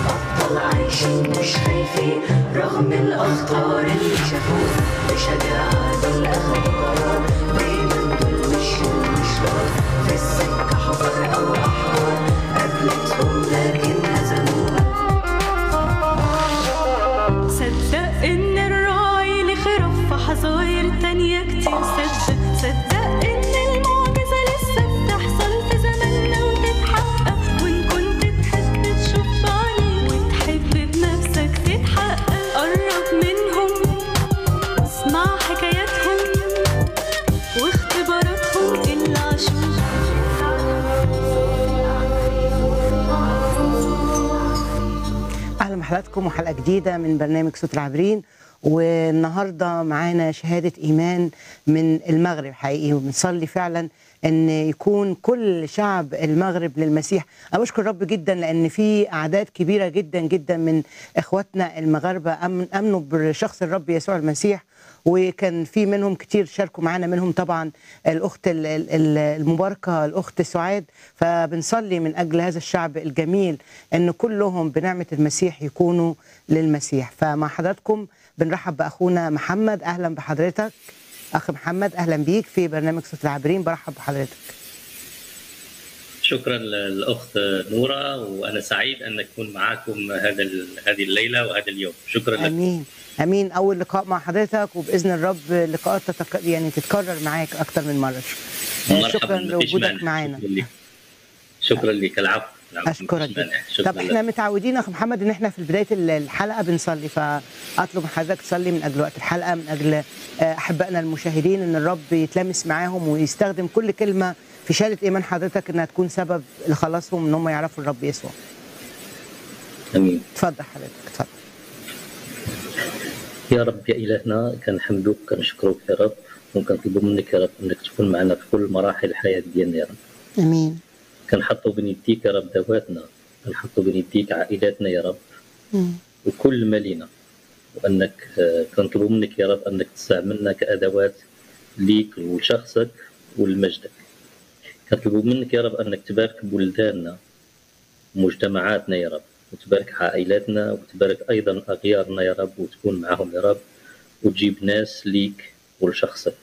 أبطال عايشين مش خايفين رغم الأخطار اللي شافوها، بشجاعة دول أخدوا قرار، دايما دول مشوا المشوار، في السكة حفر أو أحوار قابلتهم لكن هزموها. صدق إن الراعي له خرف في حظاير تانية كتير، صدق إن المعجزة لسه بتحصل في زماننا وتتحقق، وإن كنت تحب تشوف بعينيك وتحب بنفسك تتحقق، قرب منهم واسمع حكاياتهم واختباراتهم اللي عاشوها. أهلا بحضراتكم وحلقة جديدة من برنامج صوت العابرين، والنهاردة معانا شهادة إيمان من المغرب حقيقي، وبنصلي فعلا أن يكون كل شعب المغرب للمسيح. أنا بشكر رب جدا لأن في أعداد كبيرة جدا جدا من إخواتنا المغاربة أمنوا بشخص الرب يسوع المسيح، وكان في منهم كتير شاركوا معانا، منهم طبعا الأخت المباركة الأخت سعاد. فبنصلي من أجل هذا الشعب الجميل أن كلهم بنعمة المسيح يكونوا للمسيح. فمع حضراتكم بنرحب بأخونا محمد. أهلا بحضرتك أخ محمد، أهلا بيك في برنامج صوت العابرين، برحب بحضرتك. شكرا للأخت نورة، وأنا سعيد أن أكون معكم هذه الليلة وهذا اليوم. شكرا لك. أمين أمين. أول لقاء مع حضرتك، وبإذن الرب لقاءات تتكرر معاك أكتر من مرة. شكرا لوجودك معنا. شكرا لك. العفو. أشكرك. طب احنا متعودين أخ محمد إن احنا في بداية الحلقة بنصلي، فأطلب من حضرتك تصلي من أجل وقت الحلقة، من أجل أحبائنا المشاهدين، إن الرب يتلمس معاهم ويستخدم كل كلمة في شهادة إيمان حضرتك إنها تكون سبب لخلاصهم، إن هم يعرفوا الرب يسوع. أمين. تفضل حضرتك، تفضل. يا رب يا إلهنا، كنحمدوك كنشكروك يا رب، وكنطلبوا منك يا رب إنك تكون معنا في كل مراحل الحياة ديالنا يا رب. أمين. كنحطوا بين يديك يا رب ذواتنا، كنحطوا بين يديك عائلاتنا يا رب، وكل ما لينا، وأنك كنطلبوا منك يا رب أنك تستعملنا كأدوات ليك ولشخصك ولمجدك. كنطلبوا منك يا رب أنك تبارك بلداننا ومجتمعاتنا يا رب، وتبارك عائلاتنا، وتبارك أيضا أغيارنا يا رب، وتكون معهم يا رب، وتجيب ناس ليك ولشخصك.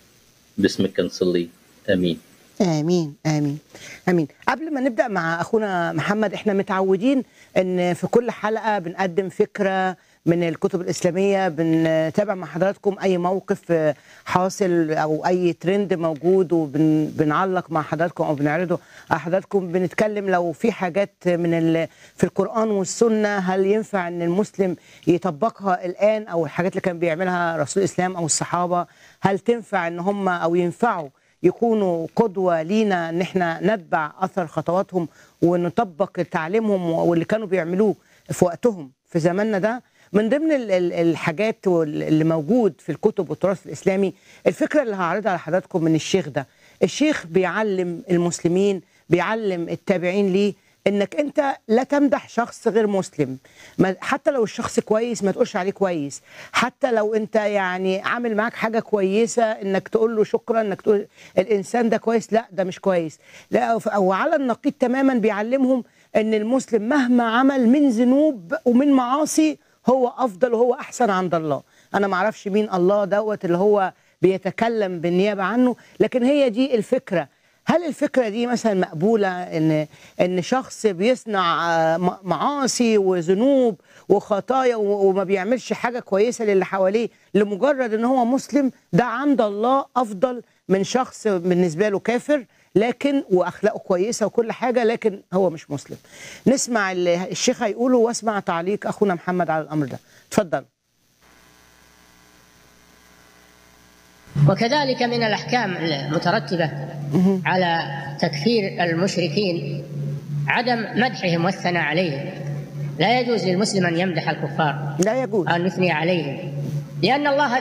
باسمك كنصلي، آمين. آمين آمين آمين. قبل ما نبدأ مع أخونا محمد، إحنا متعودين أن في كل حلقة بنقدم فكرة من الكتب الإسلامية، بنتابع مع حضراتكم أي موقف حاصل أو أي ترند موجود، وبنعلق مع حضراتكم أو بنعرضه على حضراتكم. بنتكلم لو في حاجات في القرآن والسنة هل ينفع أن المسلم يطبقها الآن، أو الحاجات اللي كان بيعملها رسول الإسلام أو الصحابة هل تنفع أن هم أو ينفعوا يكونوا قدوة لينا، ان احنا نتبع اثر خطواتهم ونطبق تعليمهم واللي كانوا بيعملوه في وقتهم في زماننا ده. من ضمن الحاجات اللي موجود في الكتب والتراث الاسلامي الفكرة اللي هعرضها على حضراتكم من الشيخ ده. الشيخ بيعلم المسلمين، بيعلم التابعين ليه انك انت لا تمدح شخص غير مسلم، حتى لو الشخص كويس ما تقولش عليه كويس، حتى لو انت يعني عامل معاك حاجه كويسه انك تقول له شكرا، انك تقول الانسان ده كويس، لا ده مش كويس. لا، او على النقيض تماما بيعلمهم ان المسلم مهما عمل من ذنوب ومن معاصي هو افضل وهو احسن عند الله. انا ما اعرفش مين الله دوت اللي هو بيتكلم بالنيابه عنه، لكن هي دي الفكره. هل الفكرة دي مثلا مقبولة ان شخص بيصنع معاصي وذنوب وخطايا وما بيعملش حاجة كويسة للي حواليه لمجرد ان هو مسلم، ده عند الله افضل من شخص بالنسبة له كافر لكن واخلاقه كويسة وكل حاجة لكن هو مش مسلم؟ نسمع اللي الشيخ هيقوله واسمع تعليق اخونا محمد على الامر ده. اتفضل. وكذلك من الأحكام المترتبة على تكفير المشركين عدم مدحهم والثناء عليهم. لا يجوز للمسلم أن يمدح الكفار، لا يجوز أن يثني عليهم، لأن الله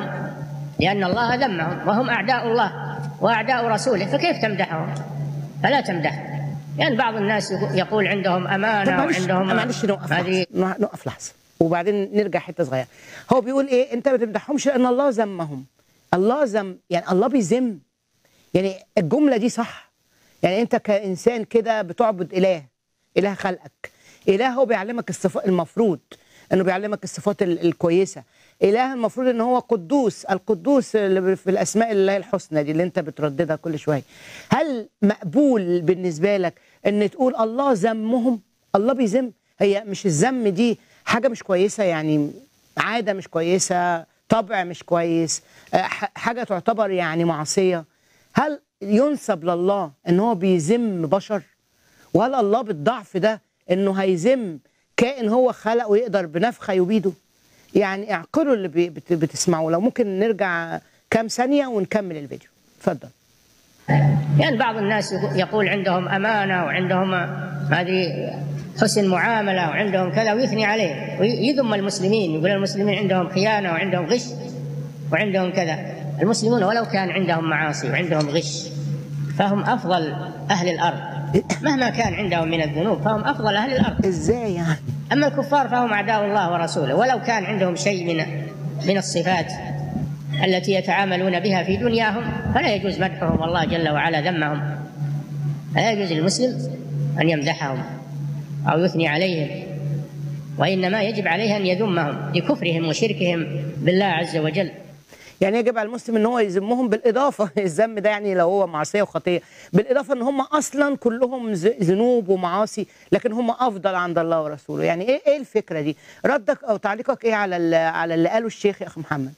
ذمهم وهم أعداء الله وأعداء رسوله، فكيف تمدحهم؟ فلا تمدح. لأن بعض الناس يقول عندهم أمانة وعندهم معلش نقف لحظة وبعدين نرجع حتة صغيرة. هو بيقول إيه؟ أنت ما تمدحهمش لأن الله ذمهم. الله ذم، يعني الله بيذم، يعني الجملة دي صح؟ يعني أنت كإنسان كده بتعبد إله خلقك، اله هو بيعلمك الصفات، المفروض انه بيعلمك الصفات الكويسه. اله المفروض ان هو قدوس، القدوس اللي في الاسماء الله الحسنى دي اللي انت بترددها كل شويه. هل مقبول بالنسبه لك ان تقول الله ذمهم؟ الله بيذم؟ هي مش الذم دي حاجه مش كويسه؟ يعني عاده مش كويسه، طبع مش كويس، حاجه تعتبر يعني معصيه. هل ينسب لله ان هو بيذم بشر؟ وهل الله بالضعف ده انه هيذم كائن هو خلق ويقدر بنفخه يبيده؟ يعني اعقلوا اللي بتسمعوا. لو ممكن نرجع كام ثانيه ونكمل الفيديو. اتفضل. يعني بعض الناس يقول عندهم امانه وعندهم ما ادري حسن معامله وعندهم كذا، ويثني عليه ويذم المسلمين، يقول المسلمين عندهم خيانه وعندهم غش وعندهم كذا. المسلمون ولو كان عندهم معاصي وعندهم غش فهم افضل اهل الارض، مهما كان عندهم من الذنوب فهم افضل اهل الارض. ازاي يعني؟ اما الكفار فهم اعداء الله ورسوله، ولو كان عندهم شيء من الصفات التي يتعاملون بها في دنياهم فلا يجوز مدحهم، والله جل وعلا ذمهم. لا يجوز للمسلم ان يمدحهم او يثني عليهم، وانما يجب عليه ان يذمهم لكفرهم وشركهم بالله عز وجل. يعني يجب على المسلم ان هو يذمهم بالاضافه، الذم ده يعني لو هو معصيه وخطيه، بالاضافه ان هم اصلا كلهم ذنوب ومعاصي، لكن هم افضل عند الله ورسوله. يعني ايه الفكره دي؟ ردك او تعليقك ايه على اللي قاله الشيخ يا اخي محمد؟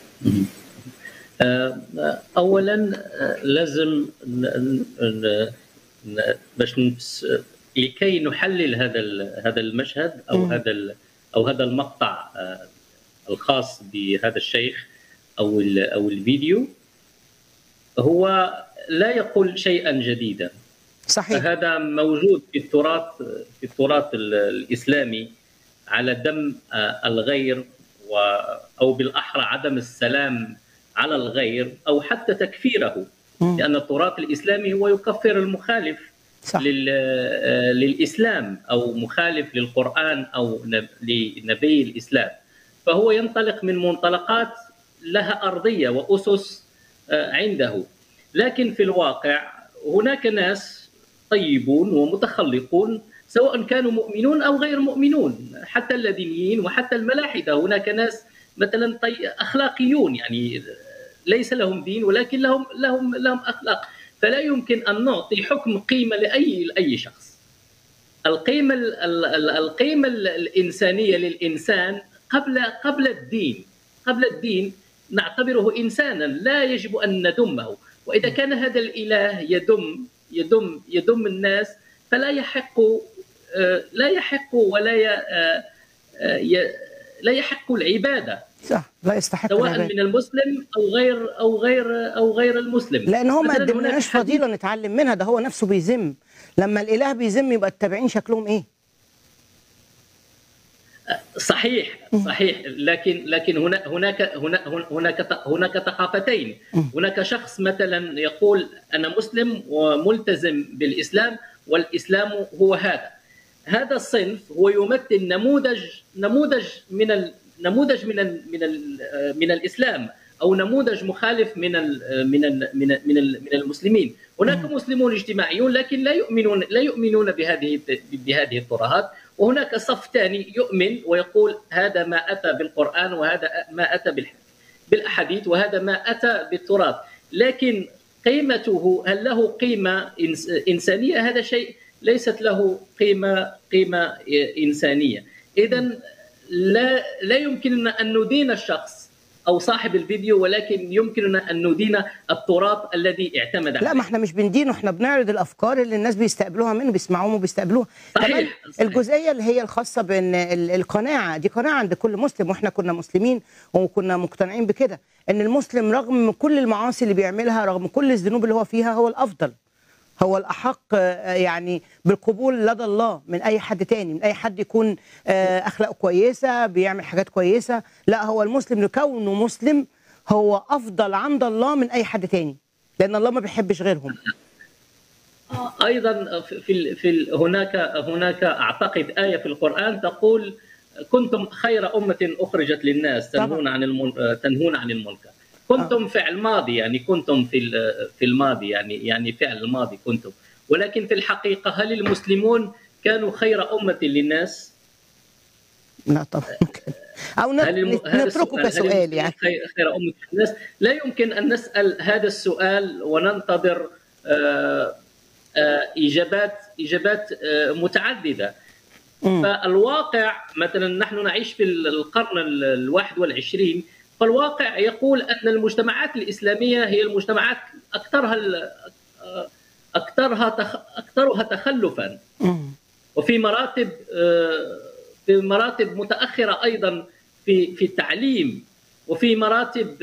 اولا لازم باش لكي نحلل هذا المشهد او هذا المقطع الخاص بهذا الشيخ او الفيديو، هو لا يقول شيئا جديدا. صحيح. هذا موجود في التراث الاسلامي على ذم الغير، او بالاحرى عدم السلام على الغير او حتى تكفيره، لان التراث الاسلامي هو يكفر المخالف للاسلام او مخالف للقران او لنبي الاسلام، فهو ينطلق من منطلقات لها ارضيه واسس عنده. لكن في الواقع هناك ناس طيبون ومتخلقون سواء كانوا مؤمنون او غير مؤمنون، حتى اللادينيين وحتى الملاحده. هناك ناس مثلا اخلاقيون، يعني ليس لهم دين ولكن لهم اخلاق، فلا يمكن ان نعطي حكم قيمه لاي شخص. القيمه الانسانيه للانسان قبل الدين نعتبره انسانا، لا يجب ان ندمه. واذا كان هذا الاله يدم الناس فلا يحق لا يحق العباده. صح، لا يستحق سواء العبادة. من المسلم او غير المسلم. لان هو ما قدمناش فضيله نتعلم منها، ده هو نفسه بيذم. لما الاله بيذم يبقى التابعين شكلهم ايه؟ صحيح، لكن هناك ثقافتين. هناك شخص مثلا يقول انا مسلم وملتزم بالاسلام والاسلام هو هذا الصنف هو يمثل نموذج من الاسلام، او نموذج مخالف من المسلمين. هناك مسلمون اجتماعيون لكن لا يؤمنون بهذه الترهات، وهناك صف ثاني يؤمن ويقول هذا ما اتى بالقران وهذا ما اتى بالاحاديث وهذا ما اتى بالتراث. لكن قيمته، هل له قيمه انسانيه؟ هذا شيء ليست له قيمه انسانيه. اذا لا يمكننا ان ندين الشخص او صاحب الفيديو، ولكن يمكننا ان ندين التراث الذي اعتمد عليه. لا، ما احنا مش بندينه، احنا بنعرض الافكار اللي الناس بيستقبلوها منه، بيسمعوهم وبيستقبلوها. كمان الجزئيه اللي هي الخاصه بان القناعه دي قناعه عند كل مسلم، واحنا كنا مسلمين وكنا مقتنعين بكده، ان المسلم رغم كل المعاصي اللي بيعملها، رغم كل الذنوب اللي هو فيها، هو الافضل، هو الأحق يعني بالقبول لدى الله من أي حد تاني، من أي حد يكون أخلاقه كويسة بيعمل حاجات كويسة. لا، هو المسلم لكونه مسلم هو أفضل عند الله من أي حد تاني، لأن الله ما بيحبش غيرهم. أيضا هناك أعتقد آية في القرآن تقول كنتم خير أمة أخرجت للناس تنهون عن المنكر. كنتم فعل ماضي، يعني كنتم في الماضي، يعني فعل الماضي كنتم. ولكن في الحقيقة هل المسلمون كانوا خير أمة للناس؟ لا طبعا او نتركه كسؤال يعني. خير أمة للناس، لا يمكن أن نسأل هذا السؤال وننتظر إجابات متعددة. فالواقع مثلا نحن نعيش في القرن ال21، فالواقع يقول أن المجتمعات الإسلامية هي المجتمعات أكثرها تخلفا، وفي مراتب متأخرة أيضا في التعليم، وفي مراتب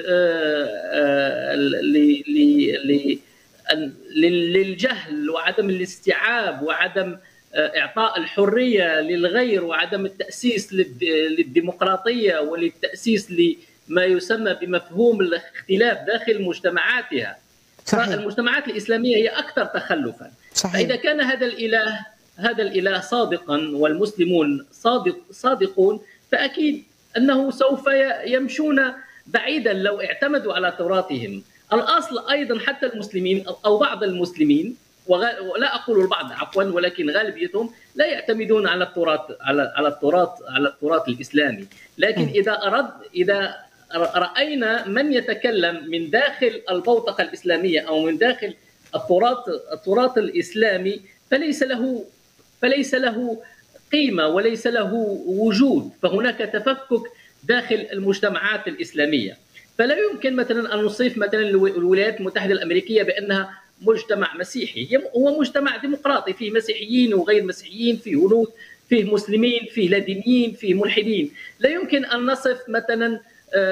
للجهل وعدم الاستيعاب وعدم إعطاء الحرية للغير وعدم التأسيس للديمقراطية وللتأسيس لما يسمى بمفهوم الاختلاف داخل مجتمعاتها. فالمجتمعات الإسلامية هي أكثر تخلفا. فإذا كان هذا الإله صادقا والمسلمون صادقون، فأكيد أنه سوف يمشون بعيدا لو اعتمدوا على تراثهم. الأصل أيضا حتى المسلمين أو بعض المسلمين، ولا أقول البعض عفوا ولكن غالبيتهم لا يعتمدون على التراث الإسلامي. لكن إذا رأينا من يتكلم من داخل البوتقة الإسلامية أو من داخل التراث الإسلامي فليس له قيمة وليس له وجود، فهناك تفكك داخل المجتمعات الإسلامية. فلا يمكن مثلا أن نصف مثلا الولايات المتحدة الأمريكية بأنها مجتمع مسيحي. هو مجتمع ديمقراطي، فيه مسيحيين وغير مسيحيين، فيه هنود، فيه مسلمين، فيه لا دينيين، فيه ملحدين. لا يمكن أن نصف مثلا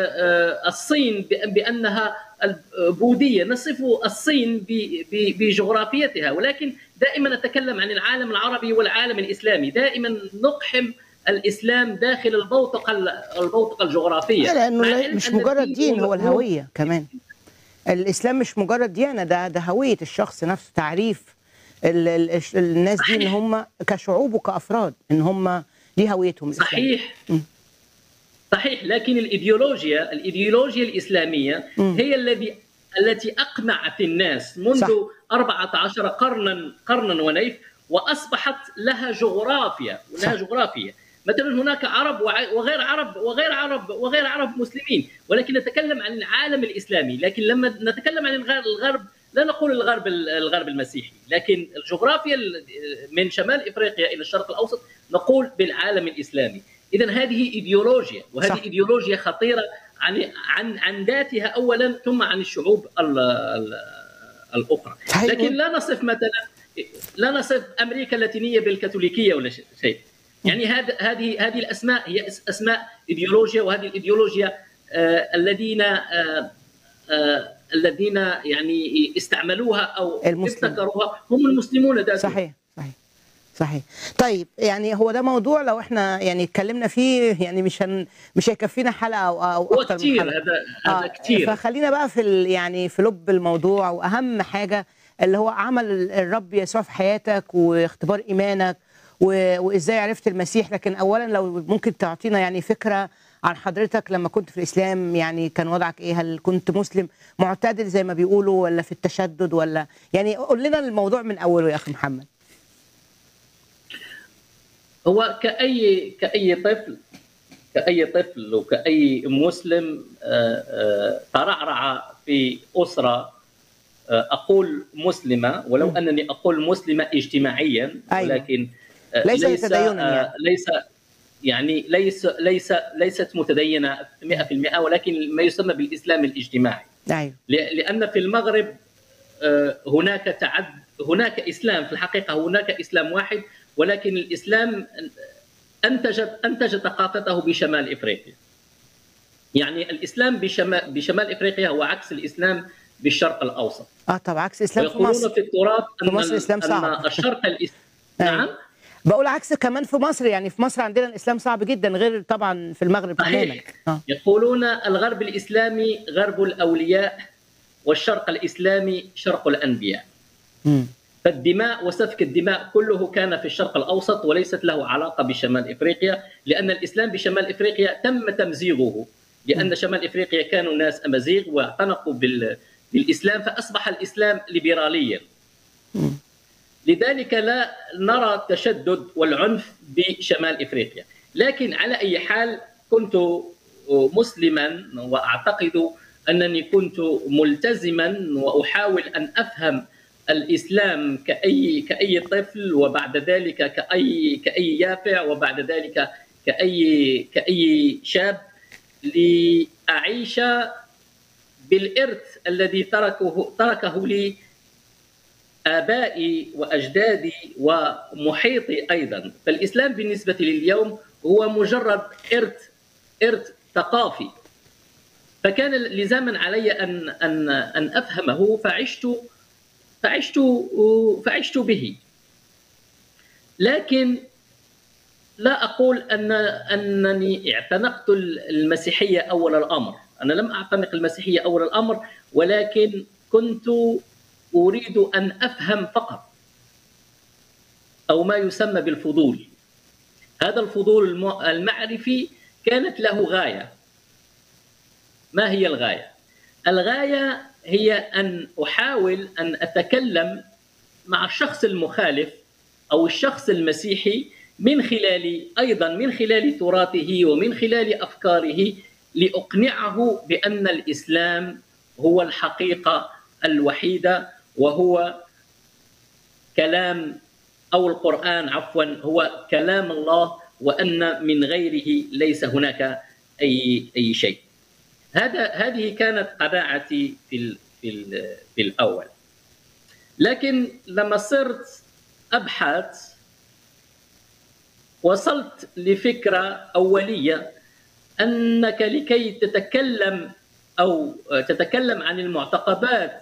الصين بأنها بوذية، نصف الصين بجغرافيتها، ولكن دائما نتكلم عن العالم العربي والعالم الإسلامي، دائما نقحم الإسلام داخل البوتقة الجغرافية، لأنه مش مجرد دين، هو الهوية كمان. الإسلام مش مجرد ديانة، ده هوية الشخص نفسه، تعريف الناس دي إن هم كشعوب وكأفراد إن هم ليه هويتهم الإسلامية. صحيح، لكن الإيديولوجيا الإسلامية هي التي أقنعت الناس منذ 14 قرنا ونيف، وأصبحت لها جغرافيا مثلا هناك عرب وغير عرب مسلمين، ولكن نتكلم عن العالم الإسلامي. لكن لما نتكلم عن الغرب لا نقول الغرب المسيحي، لكن الجغرافيا من شمال إفريقيا إلى الشرق الأوسط نقول بالعالم الإسلامي. إذن هذه إيديولوجيا، وهذه إيديولوجيا خطيرة عن ذاتها أولا، ثم عن الشعوب الأخرى. لكن لا نصف أمريكا اللاتينية بالكاثوليكية ولا شيء. يعني هذه الأسماء هي أسماء إيديولوجيا، وهذه الإيديولوجيا الذين يعني استعملوا او ابتكروها هم المسلمون ذاتهم. صحيح. طيب يعني هو ده موضوع لو احنا يعني اتكلمنا فيه يعني مش هيكفينا حلقه او اكتر من كتير. حلقه. هذا كتير. فخلينا بقى في يعني في لب الموضوع، واهم حاجه اللي هو عمل الرب يسوع في حياتك واختبار ايمانك وازاي عرفت المسيح. لكن اولا لو ممكن تعطينا يعني فكره عن حضرتك لما كنت في الإسلام، يعني كان وضعك إيه؟ هل كنت مسلم معتدل زي ما بيقولوا ولا في التشدد، ولا يعني قول لنا الموضوع من أوله يا أخي محمد. هو كأي طفل وكأي مسلم ترعرع في أسرة أقول مسلمة، ولو أنني أقول مسلمة اجتماعيا، ولكن ليس تدينا يعني ليست متدينة 100%، ولكن ما يسمى بالإسلام الاجتماعي. أيوة. لأن في المغرب هناك إسلام، في الحقيقة هناك إسلام واحد، ولكن الإسلام أنتج ثقافته بشمال إفريقيا. يعني الإسلام بشمال إفريقيا هو عكس الإسلام بالشرق الأوسط. طبعا عكس الإسلام في مصر. في التراث في مصر الإسلام صعب. الشرق نعم. بقول عكس كمان في مصر، يعني في مصر عندنا الإسلام صعب جدا غير طبعا في المغرب تماما. يقولون الغرب الإسلامي غرب الأولياء، والشرق الإسلامي شرق الأنبياء. فالدماء وسفك الدماء كله كان في الشرق الأوسط، وليست له علاقة بشمال إفريقيا، لأن الإسلام بشمال إفريقيا تم تمزيغه، لأن شمال إفريقيا كانوا ناس أمازيغ واعتنقوا بالإسلام، فأصبح الإسلام ليبراليا. لذلك لا نرى التشدد والعنف بشمال إفريقيا. لكن على أي حال كنت مسلما، وأعتقد أنني كنت ملتزما وأحاول أن أفهم الإسلام كأي طفل، وبعد ذلك كأي يافع، وبعد ذلك كأي شاب، لأعيش بالإرث الذي تركه لي آبائي وأجدادي ومحيطي أيضا. فالإسلام بالنسبة لي اليوم هو مجرد إرث ثقافي، فكان لزاما علي أن أفهمه، فعشت به. لكن لا أقول أنني اعتنقت المسيحية أول الأمر، أنا لم أعتنق المسيحية أول الأمر، ولكن كنت أريد أن أفهم فقط، أو ما يسمى بالفضول. هذا الفضول المعرفي كانت له غاية. ما هي الغاية؟ الغاية هي أن أحاول أن أتكلم مع الشخص المخالف أو الشخص المسيحي من خلال تراثه ومن خلال أفكاره، لأقنعه بأن الإسلام هو الحقيقة الوحيدة، وهو كلام، أو القرآن عفوا، هو كلام الله، وأن من غيره ليس هناك أي شيء. هذه كانت قناعتي في الأول. لكن لما صرت أبحث وصلت لفكرة أولية، أنك لكي تتكلم عن المعتقدات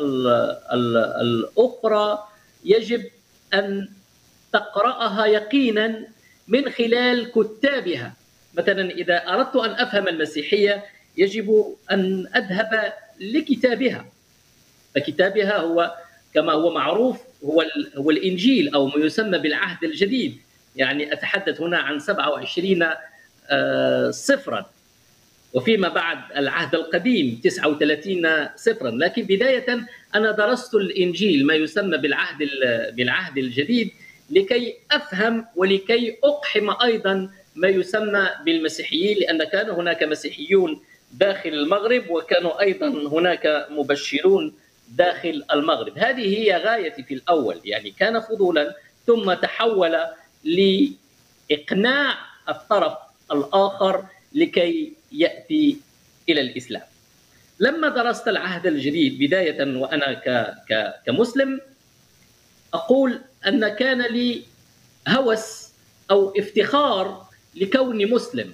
الأخرى يجب أن تقرأها يقينا من خلال كتابها. مثلا إذا أردت أن أفهم المسيحية يجب أن أذهب لكتابها، فكتابها هو كما هو معروف هو الإنجيل، أو ما يسمى بالعهد الجديد. يعني أتحدث هنا عن 27 صفرا، وفيما بعد العهد القديم 39 صفرا. لكن بداية أنا درست الإنجيل، ما يسمى بالعهد الجديد، لكي أفهم ولكي أقحم أيضا ما يسمى بالمسيحيين، لأن كان هناك مسيحيون داخل المغرب، وكانوا أيضا هناك مبشرون داخل المغرب. هذه هي غايتي في الأول، يعني كان فضولا، ثم تحول لإقناع الطرف الآخر لكي يأتي إلى الإسلام. لما درست العهد الجديد بداية وأنا كمسلم، أقول أن كان لي هوس أو افتخار لكوني مسلم،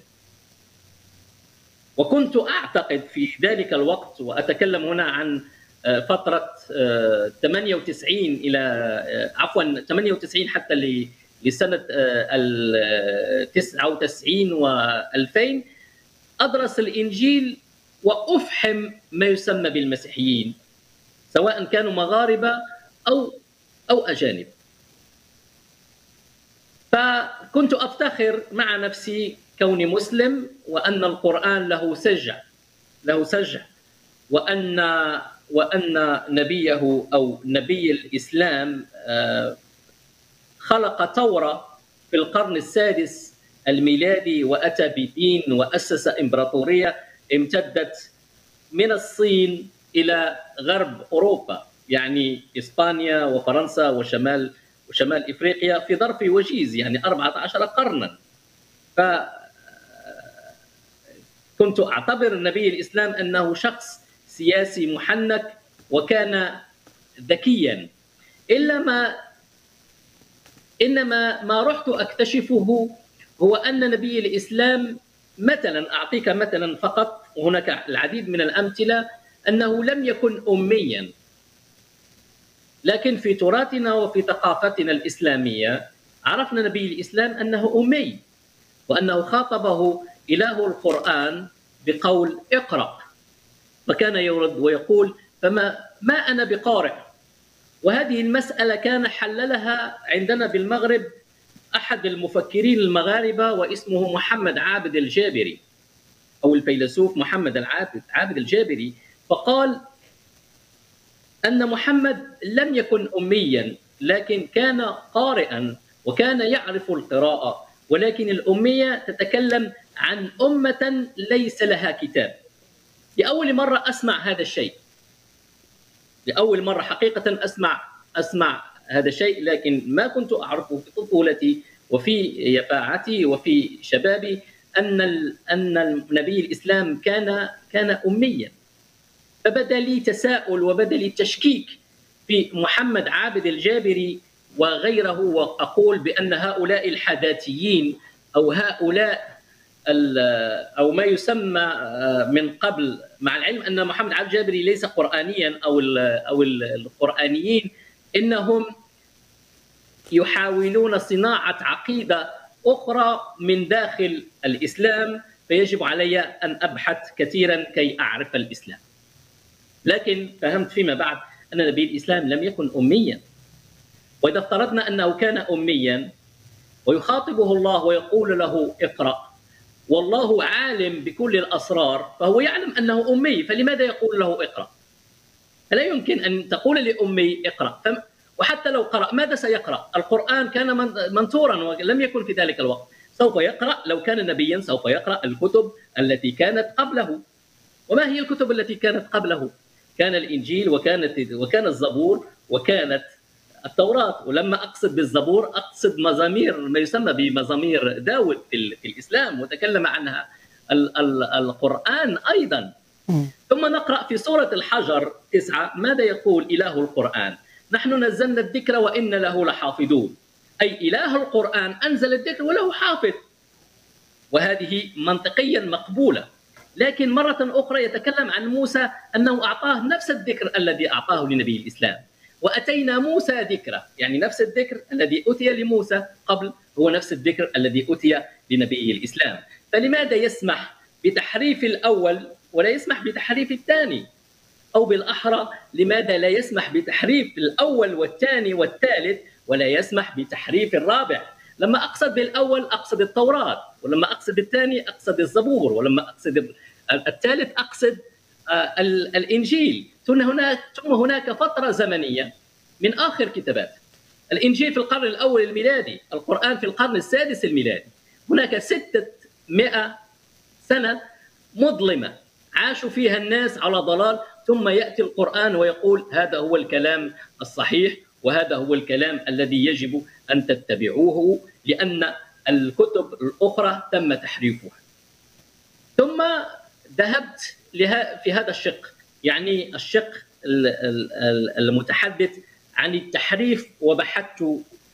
وكنت أعتقد في ذلك الوقت، وأتكلم هنا عن فترة 98 حتى لسنة 99 و2000، أدرس الإنجيل وأفحم ما يسمى بالمسيحيين، سواء كانوا مغاربة أو أجانب. فكنت أفتخر مع نفسي كوني مسلم، وأن القرآن له سجع، وأن نبيه أو نبي الإسلام خلق ثورة في القرن السادس الميلادي، وأتى بدين وأسس إمبراطورية امتدت من الصين إلى غرب أوروبا، يعني إسبانيا وفرنسا وشمال إفريقيا، في ظرف وجيز، يعني 14 قرنا. فكنت أعتبر النبي الإسلام أنه شخص سياسي محنك، وكان ذكيا. إنما ما رحت أكتشفه هو أن نبي الإسلام، مثلا أعطيك مثلا فقط، وهناك العديد من الأمثلة، أنه لم يكن أميا، لكن في تراثنا وفي ثقافتنا الإسلامية عرفنا نبي الإسلام أنه أمي، وأنه خاطبه إله القرآن بقول اقرأ، فكان يرد ويقول ما أنا بقارئ. وهذه المسألة كان حللها عندنا بالمغرب أحد المفكرين المغاربة، واسمه محمد عابد الجابري، أو الفيلسوف محمد عابد الجابري، فقال أن محمد لم يكن أميا، لكن كان قارئا وكان يعرف القراءة، ولكن الأمية تتكلم عن أمة ليس لها كتاب. لأول مرة أسمع هذا الشيء، لأول مرة حقيقة أسمع هذا الشيء، لكن ما كنت أعرفه في طفولتي وفي يفاعتي وفي شبابي أن النبي الإسلام كان أميا. فبدا لي تساؤل وبدا لي تشكيك في محمد عابد الجابري وغيره، وأقول بأن هؤلاء الحداثيين أو هؤلاء أو ما يسمى من قبل، مع العلم أن محمد عابد الجابري ليس قرآنيا أو القرآنيين إنهم يحاولون صناعة عقيدة أخرى من داخل الإسلام، فيجب علي أن أبحث كثيرا كي أعرف الإسلام. لكن فهمت فيما بعد أن نبي الإسلام لم يكن أميا، وإذا افترضنا أنه كان أميا ويخاطبه الله ويقول له اقرأ، والله عالم بكل الأسرار، فهو يعلم أنه أمي، فلماذا يقول له اقرأ؟ فلا يمكن أن تقول لأمي اقرأ، وحتى لو قرأ ماذا سيقرأ؟ القرآن كان منثورا ولم يكن في ذلك الوقت، سوف يقرأ لو كان نبيا سوف يقرأ الكتب التي كانت قبله. وما هي الكتب التي كانت قبله؟ كان الإنجيل وكان الزبور وكانت التوراة. ولما أقصد بالزبور أقصد مزامير، ما يسمى بمزامير داود في الإسلام، وتكلم عنها القرآن أيضا. ثم نقرأ في سورة الحجر 9 ماذا يقول إله القرآن؟ نحن نزلنا الذكر وإن له لحافظون، أي إله القرآن أنزل الذكر وله حافظ، وهذه منطقيا مقبولة. لكن مرة أخرى يتكلم عن موسى أنه أعطاه نفس الذكر الذي أعطاه لنبي الإسلام، وأتينا موسى ذكره، يعني نفس الذكر الذي أتي لموسى قبل هو نفس الذكر الذي أتي لنبي الإسلام. فلماذا يسمح بتحريف الأول ولا يسمح بتحريف الثاني؟ أو بالأحرى لماذا لا يسمح بتحريف الأول والثاني والثالث ولا يسمح بتحريف الرابع؟ لما أقصد بالأول أقصد التوراة، ولما أقصد الثاني أقصد الزبور، ولما أقصد الثالث أقصد الإنجيل. ثم هناك فترة زمنية من آخر كتابات. الإنجيل في القرن الأول الميلادي، القرآن في القرن السادس الميلادي. هناك 600 سنة مظلمة عاشوا فيها الناس على ضلال، ثم يأتي القرآن ويقول هذا هو الكلام الصحيح وهذا هو الكلام الذي يجب أن تتبعوه، لأن الكتب الأخرى تم تحريفها. ثم ذهبت في هذا الشق، يعني الشق المتحدث عن التحريف، وبحثت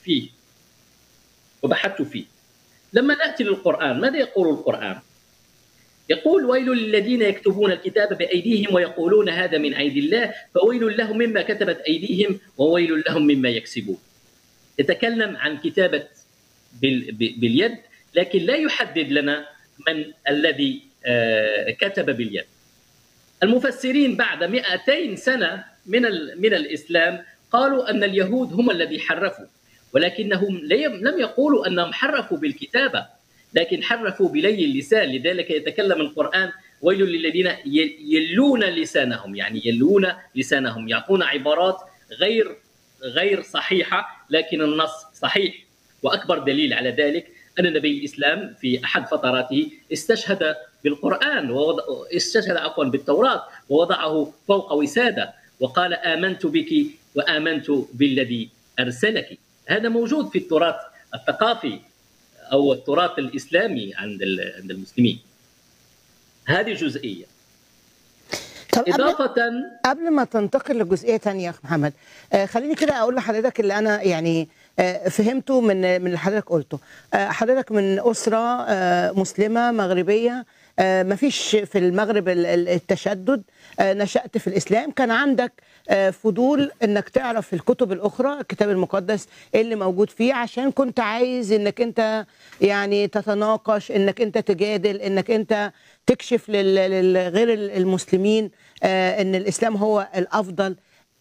فيه. لما نأتي للقرآن ماذا يقول القرآن؟ يقول ويل للذين يكتبون الكتاب بأيديهم ويقولون هذا من عند الله فويل لهم مما كتبت أيديهم وويل لهم مما يكسبون. يتكلم عن كتابة باليد، لكن لا يحدد لنا من الذي كتب باليد. المفسرين بعد 200 سنة من الإسلام قالوا أن اليهود هم الذي حرفوا، ولكنهم لم يقولوا أنهم حرفوا بالكتابة، لكن حرفوا بلي اللسان. لذلك يتكلم القرآن ويل للذين يلون لسانهم، يعني يلون لسانهم، يعطون عبارات غير صحيحة لكن النص صحيح. وأكبر دليل على ذلك أن نبي الإسلام في أحد فتراته استشهد بالقرآن استشهد بالتوراة ووضعه فوق وسادة وقال آمنت بك وآمنت بالذي أرسلك. هذا موجود في التراث الثقافي أو التراث الإسلامي عند المسلمين. هذه جزئية. طب إضافة قبل ما تنتقل لجزئية ثانية يا أخ محمد، خليني كده أقول لحضرتك اللي أنا يعني فهمته من اللي حضرتك قلته. حضرتك من أسرة مسلمة مغربية، ما فيش في المغرب التشدد، نشأت في الإسلام، كان عندك فضول انك تعرف الكتب الاخرى، الكتاب المقدس اللي موجود فيه، عشان كنت عايز انك انت يعني تتناقش، انك انت تجادل، انك انت تكشف لغير المسلمين ان الاسلام هو الافضل.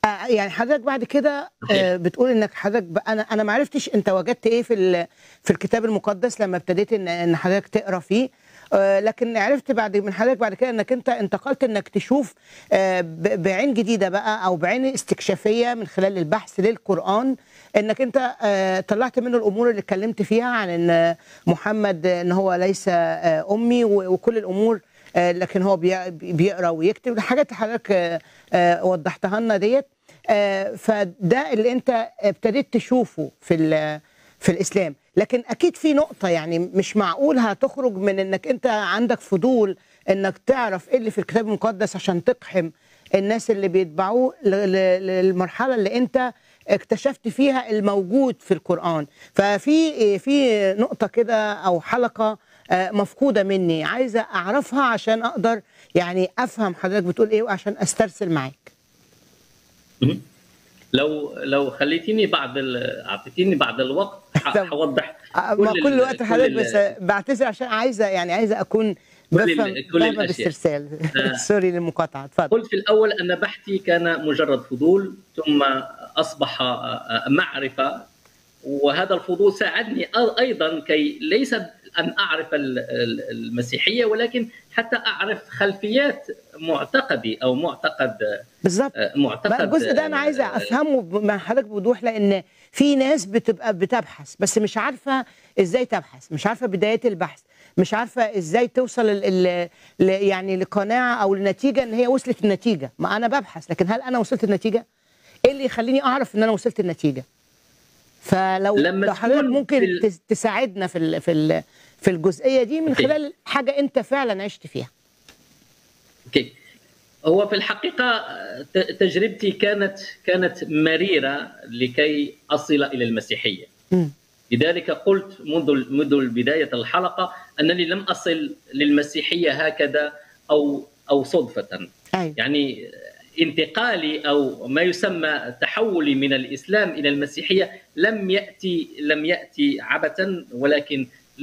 يعني حضرتك بعد كده صحيح. بتقول انك حضرتك انا ما عرفتش انت وجدت ايه في الكتاب المقدس لما ابتديت ان حضرتك تقرا فيه، لكن عرفت من حضرتك بعد كده انك انت انتقلت انك تشوف بعين جديده بقى او بعين استكشافيه من خلال البحث للقران، انك انت طلعت منه الامور اللي اتكلمت فيها عن ان محمد ان هو ليس امي وكل الامور، لكن هو بيقرا ويكتب الحاجات اللي حضرتك وضحتها لنا ديت. فده اللي انت ابتديت تشوفه في الاسلام. لكن اكيد في نقطه، يعني مش معقول هتخرج من انك انت عندك فضول انك تعرف ايه اللي في الكتاب المقدس عشان تقحم الناس اللي بيتبعوه للمرحله اللي انت اكتشفت فيها الموجود في القرآن. في نقطة كده أو حلقة مفقودة مني، عايزة أعرفها عشان أقدر يعني أفهم حضرتك بتقول إيه وعشان أسترسل معاك. لو خليتيني أعطيتيني بعض الوقت هوضح كل وقت حضرتك، بس بعتذر عشان عايزة أكون بفهم باسترسال. سوري للمقاطعة، اتفضل. قلت في الأول أن بحثي كان مجرد فضول ثم أصبح معرفة، وهذا الفضول ساعدني أيضا كي ليس أن أعرف المسيحية ولكن حتى أعرف خلفيات معتقدي أو معتقد. بالظبط. الجزء ده أنا عايزة أفهمه مع حضرتك بوضوح، لأن في ناس بتبقى بتبحث بس مش عارفة إزاي تبحث، مش عارفة بداية البحث، مش عارفة إزاي توصل يعني لقناعة أو لنتيجة إن هي وصلت النتيجة. ما أنا ببحث، لكن هل أنا وصلت النتيجة؟ إيه اللي يخليني أعرف إن أنا وصلت النتيجة؟ فلو حضرتك ممكن تساعدنا في الجزئية دي من خلال حاجة أنت فعلا عشت فيها. أوكي. هو في الحقيقة تجربتي كانت مريرة لكي أصل إلى المسيحية. لذلك قلت منذ بداية الحلقة أنني لم أصل للمسيحية هكذا أو صدفة. أيوة. يعني انتقالي أو ما يسمى تحولي من الإسلام إلى المسيحية لم يأتي عبثا، ولكن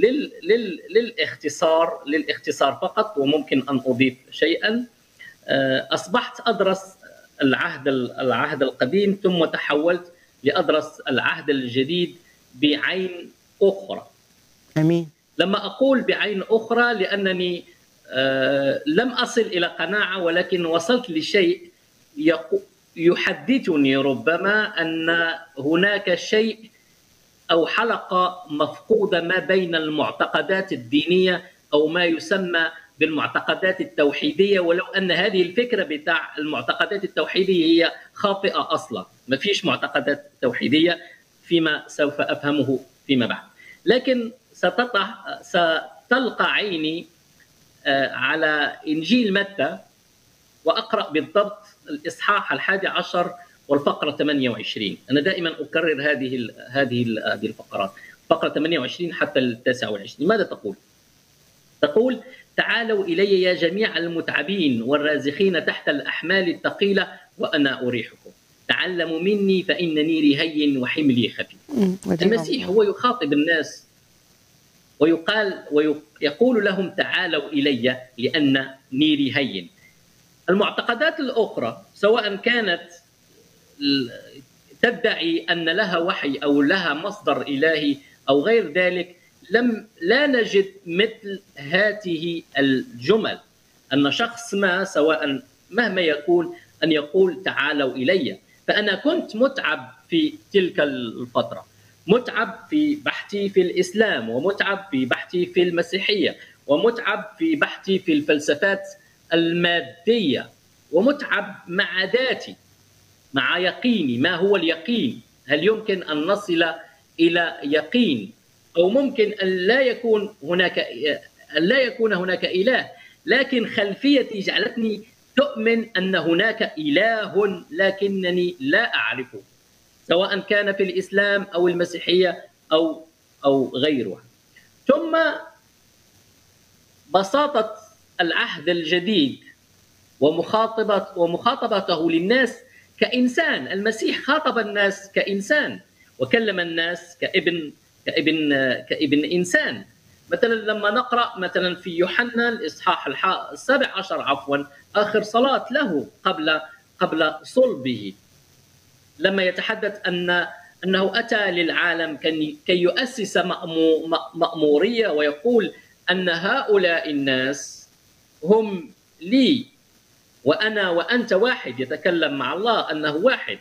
للاختصار فقط، وممكن أن أضيف شيئا. أصبحت أدرس العهد القديم ثم تحولت لأدرس العهد الجديد بعين أخرى. أمين. لما أقول بعين أخرى لأنني لم أصل إلى قناعة، ولكن وصلت لشيء يحدثني ربما أن هناك شيء أو حلقة مفقودة ما بين المعتقدات الدينية أو ما يسمى بالمعتقدات التوحيدية، ولو أن هذه الفكرة بتاع المعتقدات التوحيدية هي خاطئة أصلا. ما فيش معتقدات توحيدية فيما سوف أفهمه فيما بعد، لكن ستلقى عيني على إنجيل متى وأقرأ بالضبط الإصحاح 11 والفقرة 28. أنا دائما أكرر هذه الفقرات، فقرة 28 حتى 29. ماذا تقول؟ تقول: تعالوا إلي يا جميع المتعبين والرازخين تحت الأحمال الثقيلة وأنا أريحكم. تعلموا مني فإنني رهين وحملي خفيف. المسيح هو يخاطب الناس ويقول لهم تعالوا إلي لأنني رهين. المعتقدات الأخرى سواء كانت تدعي أن لها وحي أو لها مصدر إلهي أو غير ذلك، لا نجد مثل هذه الجمل، أن شخص ما سواء مهما يكون أن يقول تعالوا إلي. فأنا كنت متعب في تلك الفترة، متعب في بحثي في الإسلام، ومتعب في بحثي في المسيحية، ومتعب في بحثي في الفلسفات المادية، ومتعب مع ذاتي، مع يقيني. ما هو اليقين؟ هل يمكن أن نصل إلى يقين؟ أو ممكن أن لا يكون هناك إله، لكن خلفيتي جعلتني تؤمن أن هناك إله لكنني لا أعرفه، سواء كان في الإسلام أو المسيحية أو غيرها. ثم بساطة العهد الجديد ومخاطبته للناس كإنسان. المسيح خاطب الناس كإنسان وكلم الناس كابن إنسان. مثلا لما نقرأ مثلا في يوحنا الإصحاح 17 آخر صلاة له قبل صلبه، لما يتحدث أنه أتى للعالم كي يؤسس مأمورية، ويقول أن هؤلاء الناس هم لي وأنا وأنت واحد، يتكلم مع الله أنه واحد.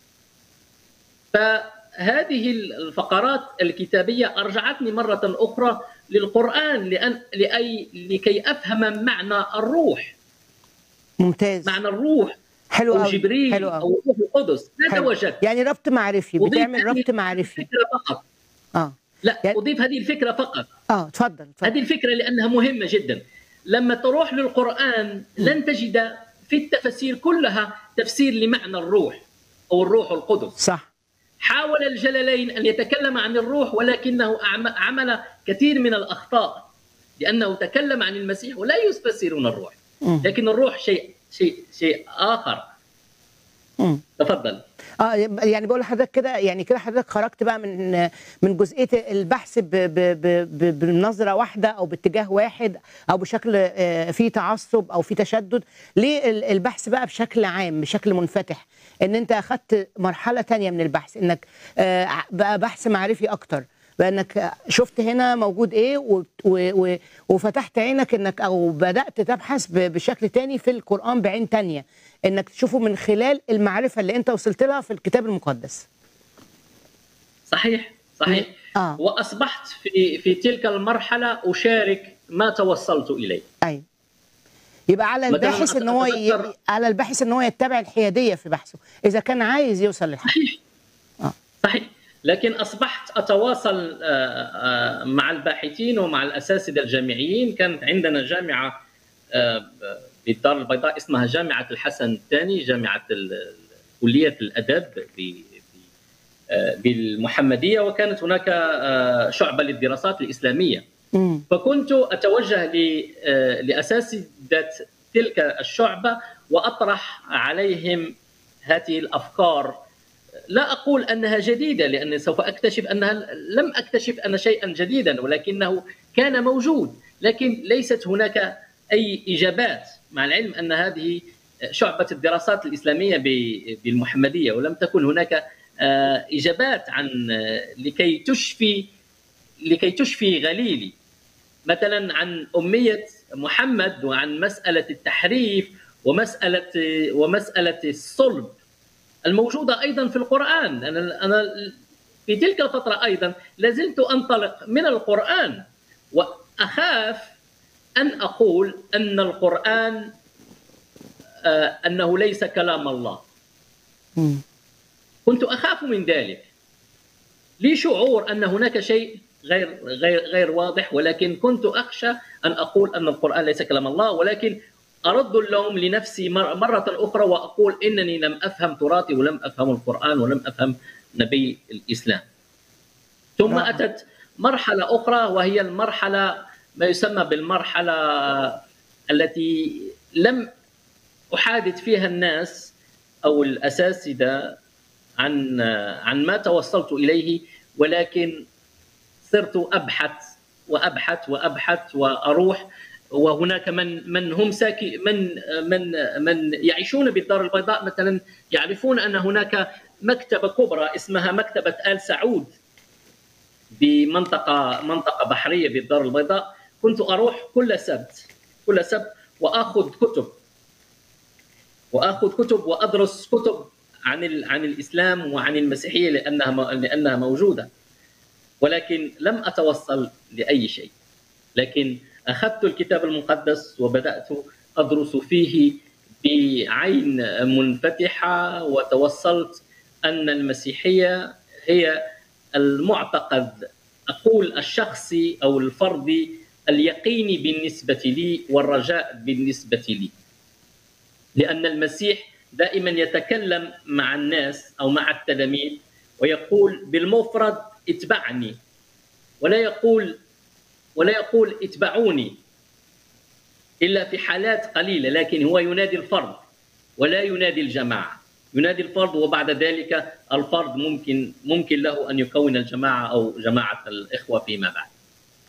فهذه الفقرات الكتابية أرجعتني مرة أخرى للقرآن لكي أفهم معنى الروح. ممتاز. معنى الروح حلو أو قوي. جبريل حلو قوي. أو الروح القدس. هذا حلو. وجدت. يعني ربط معرفي، بتعمل ربط معرفي. الفكرة فقط. لا، يعني... أضيف هذه الفكرة فقط. تفضل. هذه الفكرة لأنها مهمة جدا. لما تروح للقرآن لن تجد في التفاسير كلها تفسير لمعنى الروح أو الروح القدس. صح. حاول الجلالين أن يتكلم عن الروح، ولكنه عمل كثير من الأخطاء، لأنه تكلم عن المسيح ولا يفسرون الروح، لكن الروح شيء آخر. تفضل. يعني بقول لحضرتك كده، يعني كده حضرتك خرجت بقى من جزئيه البحث بنظره واحده او باتجاه واحد او بشكل فيه تعصب او فيه تشدد، للبحث بقى بشكل عام بشكل منفتح، ان انت اخذت مرحله تانية من البحث، انك بقى بحث معرفي اكتر، بانك شفت هنا موجود ايه وفتحت عينك انك او بدات تبحث بشكل تاني في القران بعين تانية، انك تشوفه من خلال المعرفه اللي انت وصلت لها في الكتاب المقدس. صحيح. واصبحت في تلك المرحله اشارك ما توصلت اليه. ايوه. يبقى على الباحث ان هو على الباحث ان هو يتبع الحياديه في بحثه اذا كان عايز يوصل للحق. صحيح. لكن أصبحت أتواصل مع الباحثين ومع الأساتذة الجامعيين. كانت عندنا جامعة بالدار البيضاء اسمها جامعة الحسن الثاني، جامعة كلية الأدب بالمحمدية، وكانت هناك شعبة للدراسات الإسلامية. فكنت أتوجه لأساتذة تلك الشعبة وأطرح عليهم هذه الأفكار. لا أقول أنها جديدة، لأني سوف أكتشف أنها لم أكتشف أن شيئا جديدا، ولكنه كان موجود، لكن ليست هناك أي إجابات، مع العلم أن هذه شعبة الدراسات الإسلامية بالمحمدية، ولم تكن هناك إجابات عن لكي تشفي غليلي مثلا عن أمية محمد، وعن مسألة التحريف ومسألة الصلب الموجودة أيضا في القرآن. أنا في تلك الفترة أيضا لازلت أنطلق من القرآن، وأخاف أن أقول أن القرآن أنه ليس كلام الله. كنت أخاف من ذلك، لي شعور أن هناك شيء غير واضح، ولكن كنت أخشى أن أقول أن القرآن ليس كلام الله، ولكن أرد اللوم لنفسي مرة أخرى وأقول إنني لم أفهم تراثي ولم أفهم القرآن ولم أفهم نبي الإسلام. ثم أتت مرحلة أخرى، وهي المرحلة ما يسمى بالمرحلة التي لم أحادث فيها الناس أو الأساتذة عن ما توصلت إليه، ولكن صرت أبحث وأروح. وهناك من هم من يعيشون بالدار البيضاء مثلا يعرفون أن هناك مكتبة كبرى اسمها مكتبة آل سعود بمنطقة بحرية بالدار البيضاء. كنت أروح كل سبت وأخذ كتب وأدرس كتب عن الإسلام وعن المسيحية لأنها موجودة، ولكن لم أتوصل لأي شيء. لكن أخذت الكتاب المقدس وبدأت أدرس فيه بعين منفتحة، وتوصلت أن المسيحية هي المعتقد أقول الشخصي أو الفردي اليقيني بالنسبة لي والرجاء بالنسبة لي، لأن المسيح دائما يتكلم مع الناس أو مع التلاميذ ويقول بالمفرد اتبعني، ولا يقول اتبعوني إلا في حالات قليلة، لكن هو ينادي الفرد ولا ينادي الجماعة، ينادي الفرد، وبعد ذلك الفرد ممكن له أن يكون الجماعة أو جماعة الإخوة فيما بعد.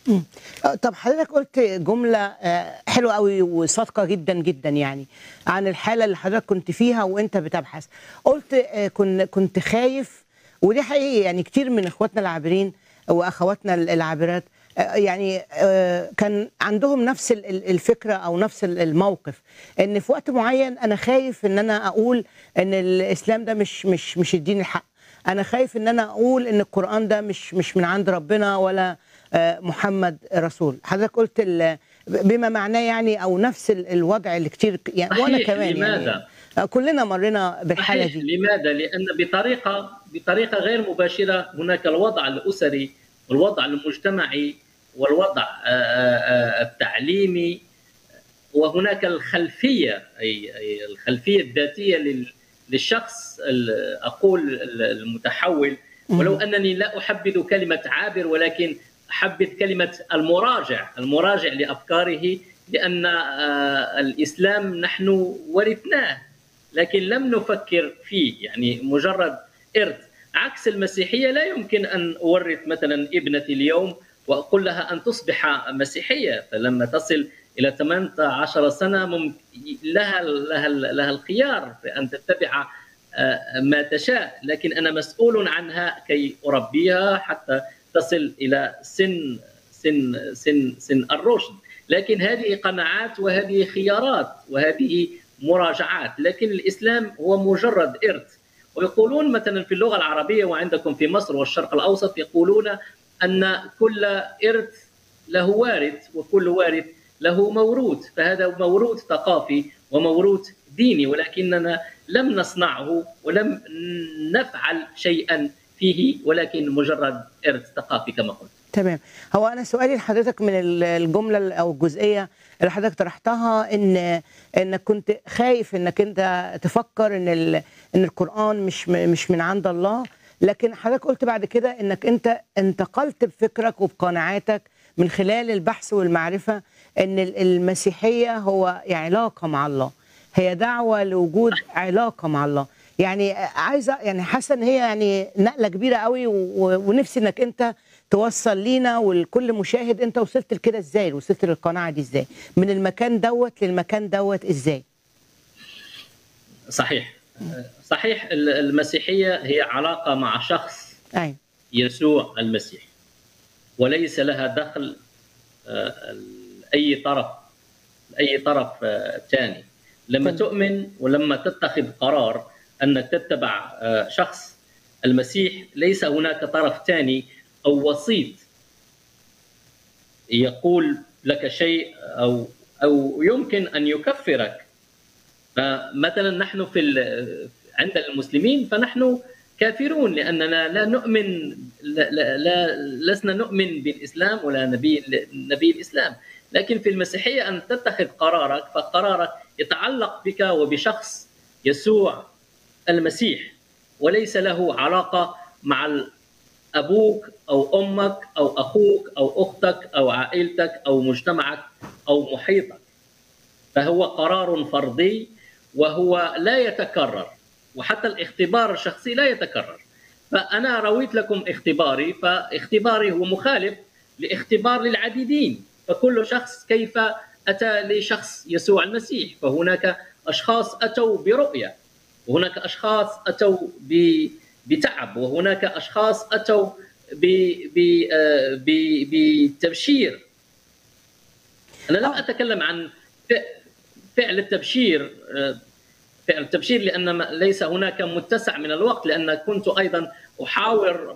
طب حضرتك قلت جملة حلوة قوي وصادقة جدا جدا يعني عن الحالة اللي حضرتك كنت فيها وانت بتبحث. قلت كنت خايف، ودي حقيقي يعني كتير من اخواتنا العابرين واخواتنا العابرات يعني كان عندهم نفس الفكرة او نفس الموقف، ان في وقت معين انا خايف ان انا اقول ان الاسلام ده مش الدين الحق، انا خايف ان انا اقول ان القرآن ده مش من عند ربنا ولا محمد رسول. حضرتك قلت بما معناه يعني او نفس الوضع اللي كتير يعني وانا كمان لماذا؟ يعني كلنا مرينا بالحاله صحيح. دي. لماذا؟ لأن بطريقة غير مباشرة هناك الوضع الأسري والوضع المجتمعي والوضع التعليمي، وهناك الخلفية أي الخلفية الذاتية للشخص أقول المتحول، ولو أنني لا أحبذ كلمة عابر ولكن أحبذ كلمة المراجع لأفكاره، لأن الإسلام نحن ورثناه لكن لم نفكر فيه، يعني مجرد إرث. عكس المسيحية لا يمكن أن أورث مثلا ابنتي اليوم وأقول لها أن تصبح مسيحية، فلما تصل إلى 18 سنة لها الخيار في أن تتبع ما تشاء، لكن أنا مسؤول عنها كي أربيها حتى تصل إلى سن الرشد. لكن هذه قناعات وهذه خيارات وهذه مراجعات، لكن الإسلام هو مجرد إرث. ويقولون مثلا في اللغة العربية وعندكم في مصر والشرق الأوسط يقولون أن كل إرث له وارث وكل وارث له موروث، فهذا موروث ثقافي وموروث ديني، ولكننا لم نصنعه ولم نفعل شيئا فيه، ولكن مجرد إرث ثقافي كما قلت. تمام. هو أنا سؤالي لحضرتك من الجملة أو الجزئية اللي حضرتك طرحتها إنك كنت خايف إنك أنت تفكر إن القرآن مش من عند الله، لكن حضرتك قلت بعد كده إنك أنت انتقلت بفكرك وبقناعاتك من خلال البحث والمعرفة إن المسيحية هو علاقة مع الله، هي دعوة لوجود علاقة مع الله. يعني عايزة يعني حاسة إن هي يعني نقلة كبيرة قوي، ونفسي إنك أنت توصل لينا ولكل مشاهد انت وصلت لكده ازاي، وصلت للقناعه دي ازاي، من المكان دوت للمكان دوت ازاي؟ صحيح. المسيحيه هي علاقه مع شخص يسوع المسيح، وليس لها دخل اي طرف ثاني. لما تؤمن ولما تتخذ قرار انك تتبع شخص المسيح، ليس هناك طرف ثاني أو وسيط يقول لك شيء أو يمكن أن يكفرك. فمثلا نحن عند المسلمين فنحن كافرون لأننا لا نؤمن لسنا نؤمن بالإسلام ولا نبي الإسلام. لكن في المسيحية أن تتخذ قرارك، فقرارك يتعلق بك وبشخص يسوع المسيح، وليس له علاقة مع أبوك أو أمك أو أخوك أو أختك أو عائلتك أو مجتمعك أو محيطك. فهو قرار فردي وهو لا يتكرر، وحتى الاختبار الشخصي لا يتكرر. فأنا رويت لكم اختباري، فاختباري هو مخالف لاختبار للعديدين، فكل شخص كيف أتى لشخص يسوع المسيح. فهناك أشخاص أتوا برؤية، وهناك أشخاص أتوا بتعب، وهناك أشخاص أتوا بتبشير. أنا لم أتكلم عن فعل التبشير لأن ليس هناك متسع من الوقت، لأن كنت أيضا أحاور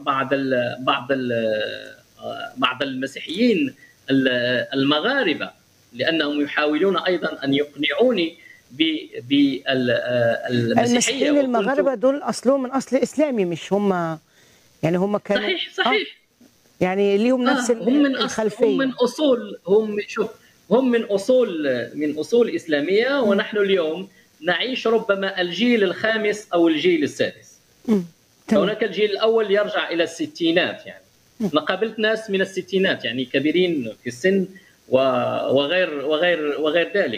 بعض المسيحيين المغاربة، لأنهم يحاولون أيضا أن يقنعوني بالمسيحية. المسيحيين المغاربة دول أصلهم من أصل إسلامي، مش هم يعني هم كانوا صحيح يعني ليهم نفس الخلفية. هم من أصول إسلامية، ونحن اليوم نعيش ربما الجيل الخامس أو الجيل السادس. هناك الجيل الأول يرجع إلى الستينات، يعني أنا قابلت ناس من الستينات يعني كبيرين في السن وغير ذلك.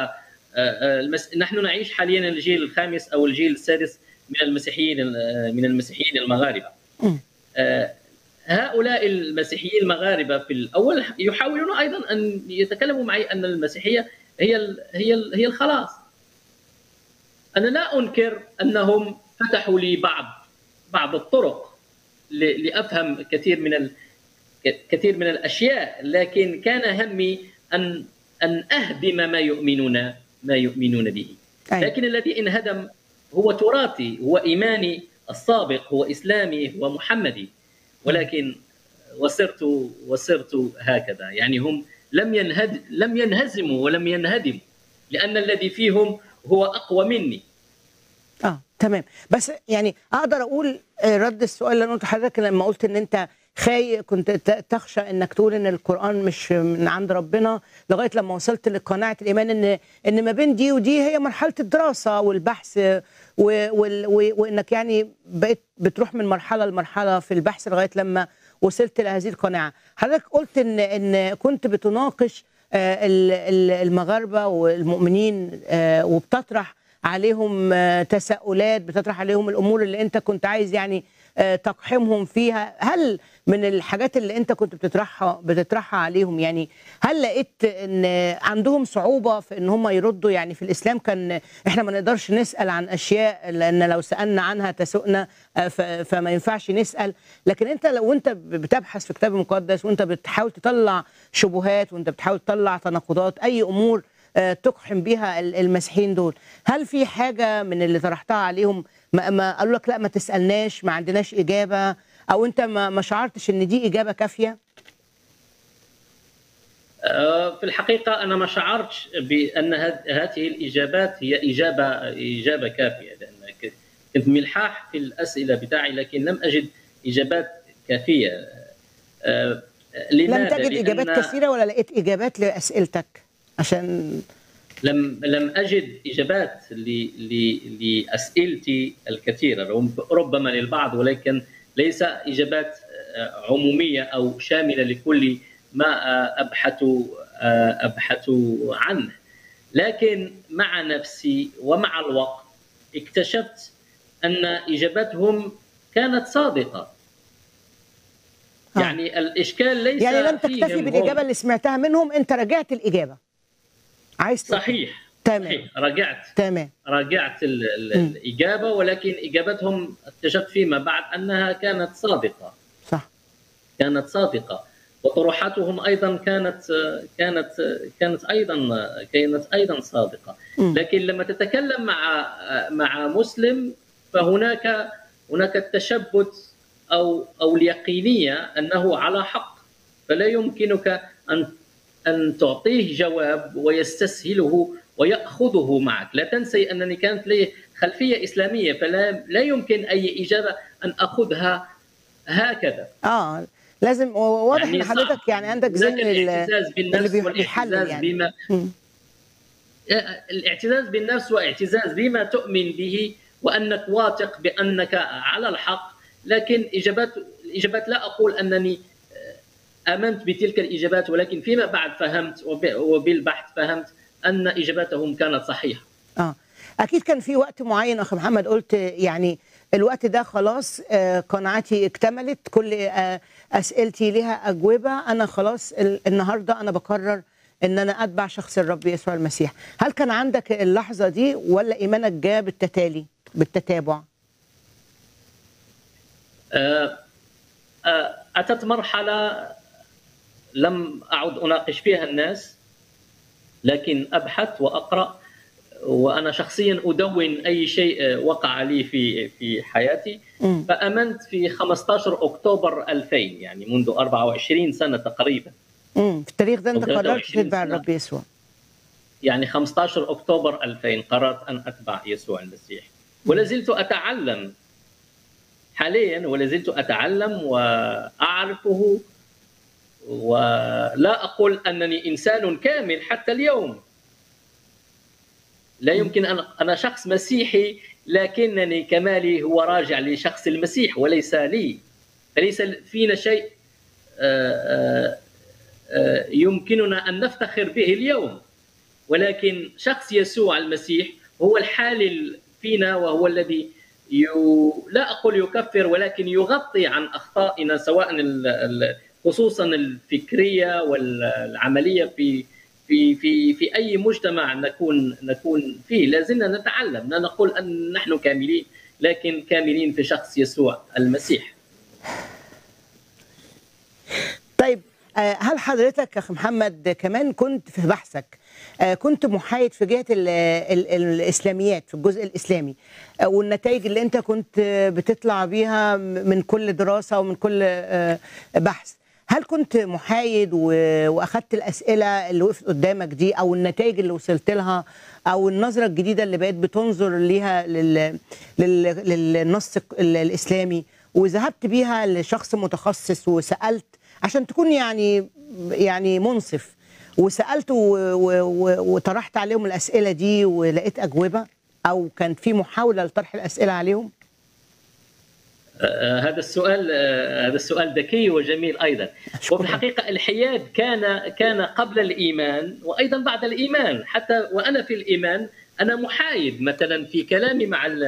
نحن نعيش حاليا الجيل الخامس أو الجيل السادس من المسيحيين المغاربة. هؤلاء المسيحيين المغاربة في الأول يحاولون أيضا أن يتكلموا معي أن المسيحية هي الخلاص. أنا لا أنكر أنهم فتحوا لي بعض الطرق لأفهم كثير من الأشياء، لكن كان همي أن أهدم ما يؤمنون به. لكن الذي انهدم هو تراثي، هو إيماني السابق، هو إسلامي، هو محمدي. ولكن وصرت هكذا، يعني هم لم ينهزموا ولم ينهدموا، لأن الذي فيهم هو أقوى مني. تمام. بس يعني أقدر أقول رد السؤال اللي أنا قلت لحضرتك لما قلت إن أنت كنت تخشى إنك تقول إن القرآن مش من عند ربنا، لغاية لما وصلت لقناعة الإيمان إن ما بين دي ودي هي مرحلة الدراسة والبحث، وإنك يعني بقيت بتروح من مرحلة لمرحلة في البحث لغاية لما وصلت لهذه القناعة. حضرتك قلت إن كنت بتناقش المغاربة والمؤمنين وبتطرح عليهم تساؤلات، بتطرح عليهم الأمور اللي أنت كنت عايز يعني تقحمهم فيها. هل من الحاجات اللي أنت كنت بتطرحها عليهم، يعني هل لقيت إن عندهم صعوبة في إن هم يردوا؟ يعني في الإسلام كان إحنا ما نقدرش نسأل عن أشياء لأن لو سألنا عنها تسؤنا، فما ينفعش نسأل. لكن أنت لو أنت بتبحث في الكتاب المقدس وأنت بتحاول تطلع شبهات وأنت بتحاول تطلع تناقضات، أي أمور تقحم بيها المسيحيين دول، هل في حاجة من اللي طرحتها عليهم ما قالوا لك لا ما تسألناش، ما عندناش إجابة، أو أنت ما شعرتش إن دي إجابة كافية؟ في الحقيقة أنا ما شعرتش بأن هذه الإجابات هي إجابة كافية، لأن كنت ملحاح في الأسئلة بتاعي لكن لم أجد إجابات كافية. لم تجد إجابات كثيرة ولا لقيت إجابات لأسئلتك؟ عشان لم أجد إجابات لأسئلتي الكثيرة، ربما للبعض، ولكن ليس إجابات عمومية أو شاملة لكل ما أبحث عنه. لكن مع نفسي ومع الوقت اكتشفت أن إجاباتهم كانت صادقة. يعني الإشكال ليس يعني لم تكتفي بالإجابة اللي سمعتها منهم، أنت رجعت الإجابة عايز صحيح. تمام. صحيح. راجعت الإجابة، ولكن إجابتهم اكتشفت فيما بعد أنها كانت صادقة. صح. كانت صادقة، وطروحاتهم أيضا كانت أيضا صادقة. لكن لما تتكلم مع مسلم فهناك التشبث أو اليقينية أنه على حق، فلا يمكنك أن تعطيه جواب ويستسهله ويأخذه معك. لا تنسي أنني كانت لي خلفية إسلامية، فلا يمكن أي إجابة أن أخذها هكذا. لازم واضح يعني ان حضرتك يعني عندك ذهن اللي بيحلل يعني الاعتزاز بالنفس واعتزاز بما تؤمن به وأنك واثق بأنك على الحق. لكن الإجابات لا أقول أنني آمنت بتلك الإجابات، ولكن فيما بعد فهمت وبالبحث فهمت أن إجاباتهم كانت صحيحة. أكيد كان في وقت معين أخي محمد قلت يعني الوقت ده خلاص قناعتي اكتملت، كل أسئلتي لها أجوبة، أنا خلاص النهاردة أنا بقرر أن أنا أتبع شخص الرب يسوع المسيح. هل كان عندك اللحظة دي ولا إيمانك جاء بالتتابع؟ أتت مرحلة لم أعد أناقش فيها الناس، لكن أبحث وأقرأ، وأنا شخصيا أدون أي شيء وقع لي في حياتي. فأمنت في 15 أكتوبر 2000، يعني منذ 24 سنة تقريبا. في التاريخ ده أنت قررت تتبع الرب يسوع؟ يعني 15 أكتوبر 2000 قررت أن أتبع يسوع المسيح، ولازلت أتعلم حاليا، ولازلت أتعلم وأعرفه، ولا أقول أنني إنسان كامل حتى اليوم. لا يمكن أنا شخص مسيحي، لكنني كمالي هو راجع لشخص المسيح وليس لي. فليس فينا شيء يمكننا أن نفتخر به اليوم، ولكن شخص يسوع المسيح هو الحالل فينا، وهو الذي لا أقول يكفر ولكن يغطي عن أخطائنا، سواء خصوصا الفكرية والعملية في أي مجتمع نكون فيه. لازلنا نتعلم، لا نقول أن نحن كاملين، لكن كاملين في شخص يسوع المسيح. طيب هل حضرتك يا أخي محمد كمان كنت في بحثك كنت محايد في جهة الإسلاميات في الجزء الإسلامي، والنتائج اللي أنت كنت بتطلع بيها من كل دراسة ومن كل بحث، هل كنت محايد وأخدت الأسئلة اللي وقفت قدامك دي أو النتائج اللي وصلت لها أو النظرة الجديدة اللي بقيت بتنظر ليها للنص الإسلامي وذهبت بيها لشخص متخصص وسألت عشان تكون يعني منصف، وسألت وطرحت عليهم الأسئلة دي ولقيت أجوبة، أو كان في محاولة لطرح الأسئلة عليهم؟ هذا السؤال ذكي وجميل أيضا. وفي الحقيقة الحياد كان قبل الإيمان وأيضا بعد الإيمان. حتى وأنا في الإيمان أنا محايد، مثلا في كلامي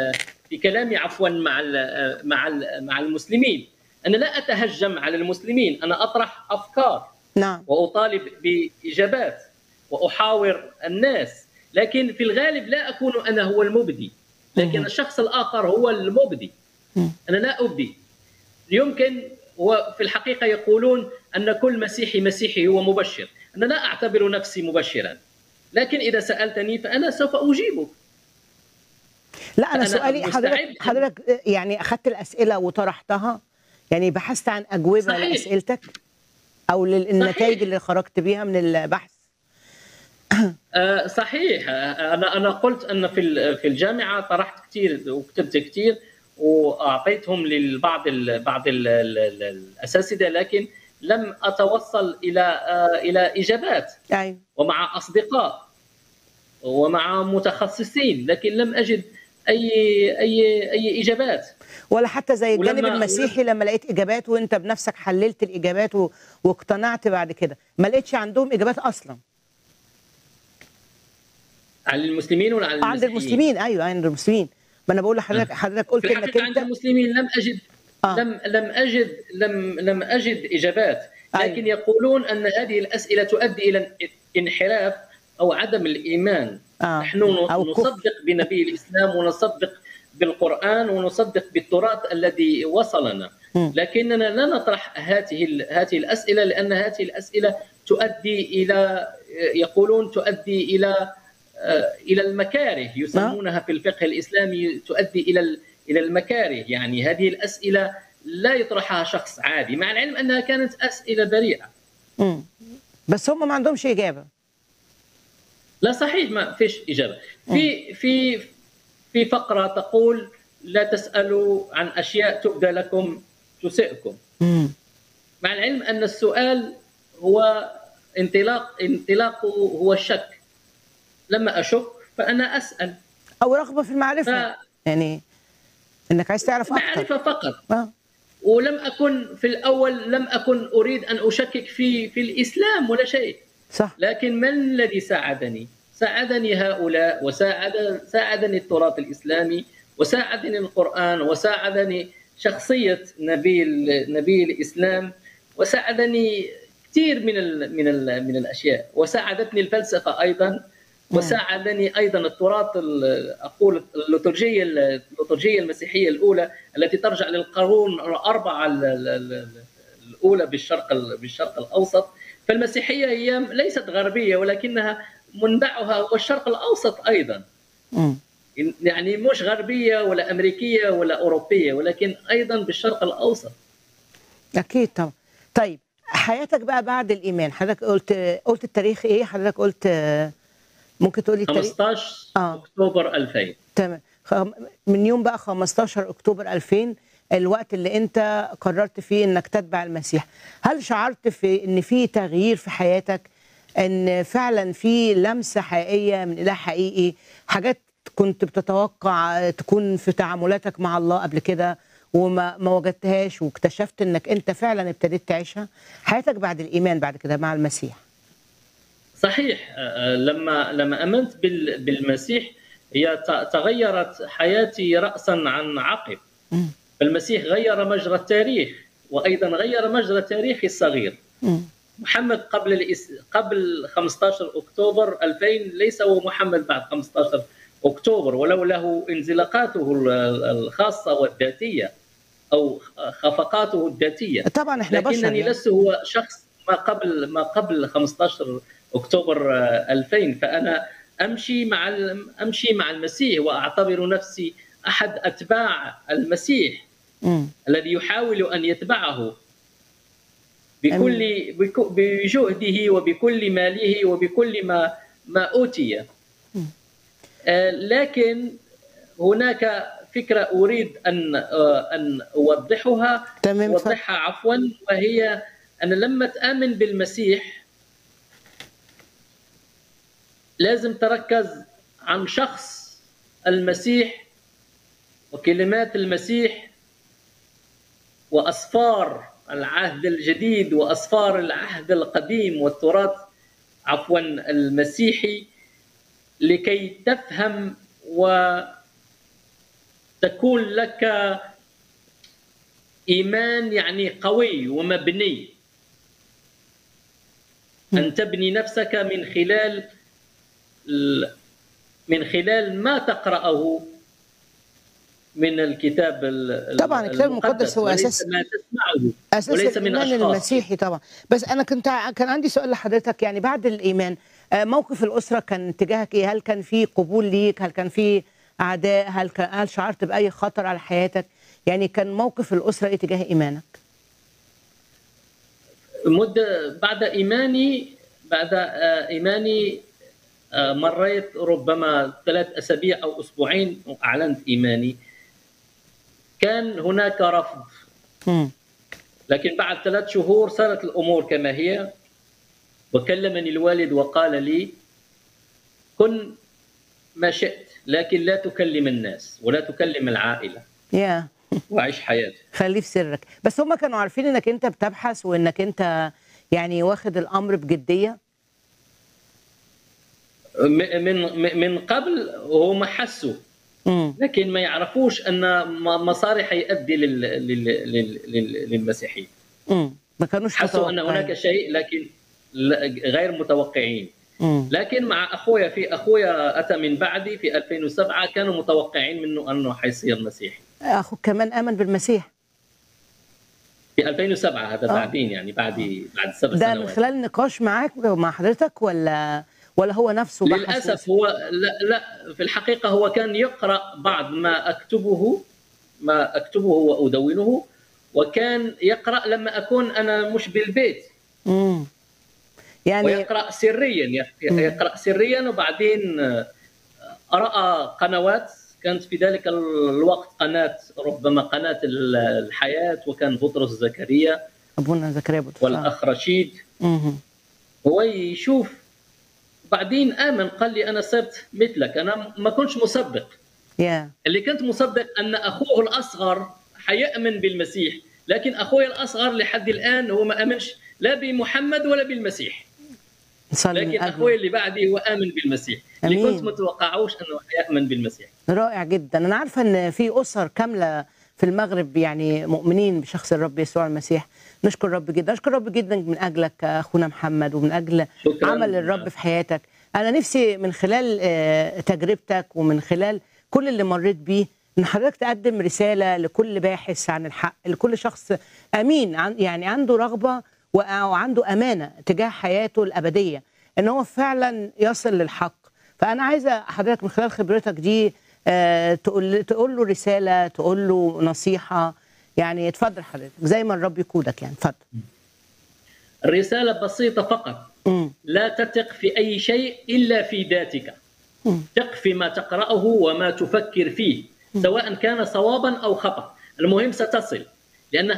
مع المسلمين. أنا لا أتهجم على المسلمين، أنا أطرح أفكار نعم، وأطالب بإجابات وأحاور الناس، لكن في الغالب لا أكون أنا هو المبدي، لكن الشخص الآخر هو المبدي. أنا لا أبدي. يمكن وفي الحقيقة يقولون أن كل مسيحي هو مبشر. أنا لا أعتبر نفسي مبشرا، لكن إذا سألتني فأنا سوف أجيبك. لا أنا سؤالي حضرتك يعني أخذت الأسئلة وطرحتها، يعني بحثت عن أجوبة لأسئلتك أو للنتائج اللي خرجت بيها من البحث؟ صحيح. أنا قلت أن في الجامعة طرحت كثير وكتبت كثير وأعطيتهم للبعض الأساتذة، لكن لم أتوصل إلى إجابات. أيوة. ومع أصدقاء ومع متخصصين، لكن لم أجد أي إجابات، ولا حتى زي الجانب المسيحي لما لقيت إجابات وأنت بنفسك حللت الإجابات واقتنعت بعد كده، ما لقيتش عندهم إجابات أصلا. على المسلمين ولا على المسيحيين؟ عند المسلمين. أيوة عند المسلمين. ما أنا بقول لحضرتك قلت إنك عند المسلمين لم أجد لم أجد إجابات، لكن يقولون أن هذه الأسئلة تؤدي إلى انحراف أو عدم الإيمان. نحن نصدق بنبي الإسلام ونصدق بالقرآن ونصدق بالتراث الذي وصلنا، لكننا لا نطرح هذه الأسئلة، لأن هذه الأسئلة تؤدي إلى المكاره، يسمونها في الفقه الإسلامي تؤدي إلى المكاره. يعني هذه الأسئلة لا يطرحها شخص عادي، مع العلم أنها كانت أسئلة بريئة. بس هم ما عندهمش إجابة. لا صحيح، ما فيش إجابة. في فقرة تقول لا تسألوا عن أشياء تبدى لكم تسئكم. مع العلم أن السؤال هو انطلاقه هو الشك. لما أشك فأنا أسأل، أو رغبة في المعرفة، يعني إنك عايز تعرف أكثر. معرفة فقط. ولم أكن في الأول لم أكن أريد أن أشكك في الإسلام ولا شيء. صح. لكن من الذي ساعدني؟ ساعدني هؤلاء، وساعدني التراث الإسلامي، وساعدني القرآن، وساعدني شخصية نبي الإسلام، وساعدني كثير من الأشياء، وساعدتني الفلسفة أيضا، وساعدني أيضا التراث، أقول الليتورجية المسيحية الأولى التي ترجع للقرون الأربعة الأولى بالشرق الأوسط. فالمسيحية هي ليست غربية، ولكنها منبعها هو الشرق الأوسط أيضا. يعني مش غربية ولا أمريكية ولا أوروبية، ولكن أيضا بالشرق الأوسط. أكيد طبعا. طيب حياتك بقى بعد الإيمان، حضرتك قلت التاريخ إيه؟ حضرتك قلت ممكن تقولي التاريخ؟ 15 أكتوبر 2000. تمام. من يوم بقى 15 أكتوبر 2000 الوقت اللي أنت قررت فيه إنك تتبع المسيح، هل شعرت إن في تغيير في حياتك، إن فعلا في لمسة حقيقية من إله حقيقي، حاجات كنت بتتوقع تكون في تعاملاتك مع الله قبل كده وما وجدتهاش واكتشفت إنك أنت فعلا ابتديت تعيشها؟ حياتك بعد الإيمان بعد كده مع المسيح. صحيح. لما آمنت بالمسيح هي تغيرت حياتي رأسا عن عقب. المسيح غير مجرى التاريخ، وأيضا غير مجرى تاريخي الصغير. محمد قبل 15 أكتوبر 2000 ليس هو محمد بعد 15 أكتوبر، ولو له انزلاقاته الخاصة والذاتية أو خفقاته الذاتية. طبعا احنا بشر لكنني يعني. لست هو شخص ما قبل 15 أكتوبر 2000. فأنا أمشي مع المسيح، وأعتبر نفسي أحد أتباع المسيح الذي يحاول أن يتبعه بجهده وبكل ماله وبكل ما أوتي. لكن هناك فكرة أريد أن أوضحها عفوا، وهي أن لما تآمن بالمسيح لازم تركز عن شخص المسيح وكلمات المسيح وأسفار العهد الجديد وأسفار العهد القديم والتراث المسيحي، لكي تفهم وتكون لك إيمان يعني قوي ومبني، أن تبني نفسك من خلال ما تقرأه من الكتاب طبعا الكتاب المقدس هو اساس ما تسمعه وليس من الإيمان المسيحي طبعا. بس انا كان عندي سؤال لحضرتك، يعني بعد الايمان موقف الاسره كان تجاهك ايه؟ هل كان في قبول ليك؟ هل كان في اعداء؟ هل شعرت باي خطر على حياتك؟ يعني كان موقف الاسره ايه تجاه ايمانك؟ بعد ايماني مريت ربما 3 أسابيع أو أسبوعين وأعلنت إيماني. كان هناك رفض، لكن بعد 3 شهور صارت الأمور كما هي، وكلمني الوالد وقال لي: كن ما شئت، لكن لا تكلم الناس ولا تكلم العائلة وعيش حياتك، خليه في سرك. بس هم كانوا عارفين انك انت بتبحث وانك انت يعني واخد الأمر بجدية؟ من قبل هم حسوا، لكن ما يعرفوش ان مصاري حيؤدي للمسيحيين. ما كانوش حسوا ان هناك شيء لكن غير متوقعين. لكن مع اخويا اتى من بعدي في 2007 كانوا متوقعين منه انه حيصير مسيحي. اخوك كمان امن بالمسيح في 2007 هذا بعدين، يعني بعد 7 سنوات. ده من خلال نقاش معاك مع حضرتك ولا هو نفسه بحث؟ للأسف هو لا في الحقيقة هو كان يقرأ بعض ما أكتبه وأدونه، وكان يقرأ لما أكون أنا مش بالبيت. يعني ويقرأ سريا، يقرأ سريا، وبعدين رأى قنوات. كانت في ذلك الوقت ربما قناة الحياة، وكان بطرس زكريا، أبونا زكريا بطرس والأخ رشيد. هو يشوف، بعدين آمن، قال لي أنا صرت مثلك. أنا ما كنتش مصدق. اللي كنت مصدق أن أخوه الأصغر حيؤمن بالمسيح، لكن أخوي الأصغر لحد الآن هو ما آمنش لا بمحمد ولا بالمسيح. لكن أخوي اللي بعدي هو آمن بالمسيح. اللي كنت متوقعوش أنه حيؤمن بالمسيح. رائع جدا. أنا عارفة أن في أسر كاملة في المغرب يعني مؤمنين بشخص الرب يسوع المسيح. نشكر الرب جدا، نشكر الرب جدا من أجلك أخونا محمد، ومن أجل عمل الرب في حياتك. أنا نفسي من خلال تجربتك ومن خلال كل اللي مريت بيه إن حضرتك تقدم رسالة لكل باحث عن الحق، لكل شخص أمين يعني عنده رغبة وعنده أمانة تجاه حياته الأبدية، إن هو فعلا يصل للحق. فأنا عايزة حضرتك من خلال خبرتك دي تقول له رسالة، تقول له نصيحة. يعني اتفضل حضرتك زي ما الرب يقودك. يعني اتفضل. الرسالة بسيطة فقط. لا تثق في أي شيء إلا في ذاتك. ثق فيما تقرأه وما تفكر فيه، سواء كان صوابا أو خطأ. المهم ستصل، لأن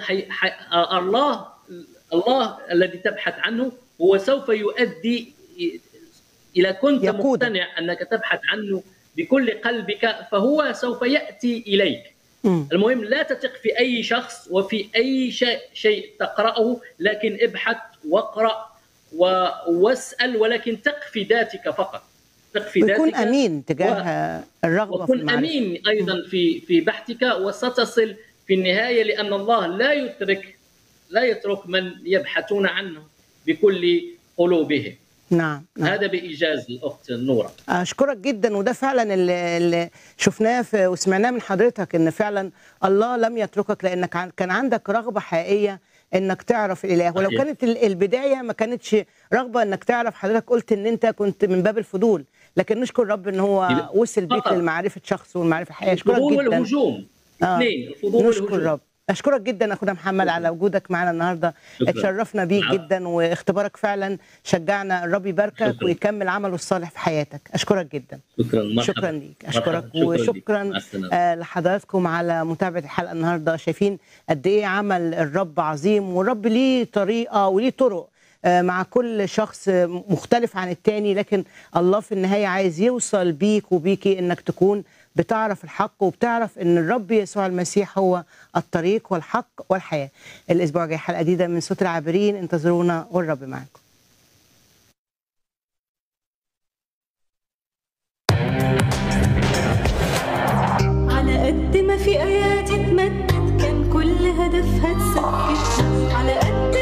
الله الذي تبحث عنه هو سوف يؤدي. إذا كنت مقتنع أنك تبحث عنه بكل قلبك فهو سوف يأتي إليك. المهم لا تثق في أي شخص وفي أي شيء تقرأه، لكن ابحث واقرأ واسأل، ولكن ثق في ذاتك فقط. ثق في ذاتك ويكون امين تجاه الرغبه في وكن المعرفه. امين ايضا في بحثك، وستصل في النهايه، لان الله لا يترك من يبحثون عنه بكل قلوبهم. نعم. هذا بإيجاز الأخت نورة. أشكرك جدا، وده فعلا اللي شفناه وسمعناه من حضرتك، إن فعلا الله لم يتركك لأنك كان عندك رغبة حقيقية إنك تعرف الإله. ولو كانت البداية ما كانتش رغبة إنك تعرف، حضرتك قلت إن أنت كنت من باب الفضول، لكن نشكر رب إن هو وصل بيك لمعرفة شخص والمعرفة الحقيقية. أشكرك جدا. الفضول والهجوم اثنين، الفضول نشكر والهجوم. رب. أشكرك جدا أخونا محمد على وجودك معنا النهاردة. اتشرفنا بيك جدا، واختبارك فعلا شجعنا. الرب يباركك ويكمل عمله الصالح في حياتك. أشكرك جدا. شكرا ليك. أشكرك وشكرا لحضراتكم على متابعة الحلقة النهاردة. شايفين قد إيه عمل الرب عظيم، والرب ليه طريقة وليه طرق مع كل شخص مختلف عن التاني، لكن الله في النهاية عايز يوصل بيك وبيكي إنك تكون بتعرف الحق، وبتعرف ان الرب يسوع المسيح هو الطريق والحق والحياة. الاسبوع الجاي حلقة جديدة من صوت العابرين، انتظرونا والرب معكم. على قد ما في ايادي اتمدت كان كل هدفها تثبت، على قد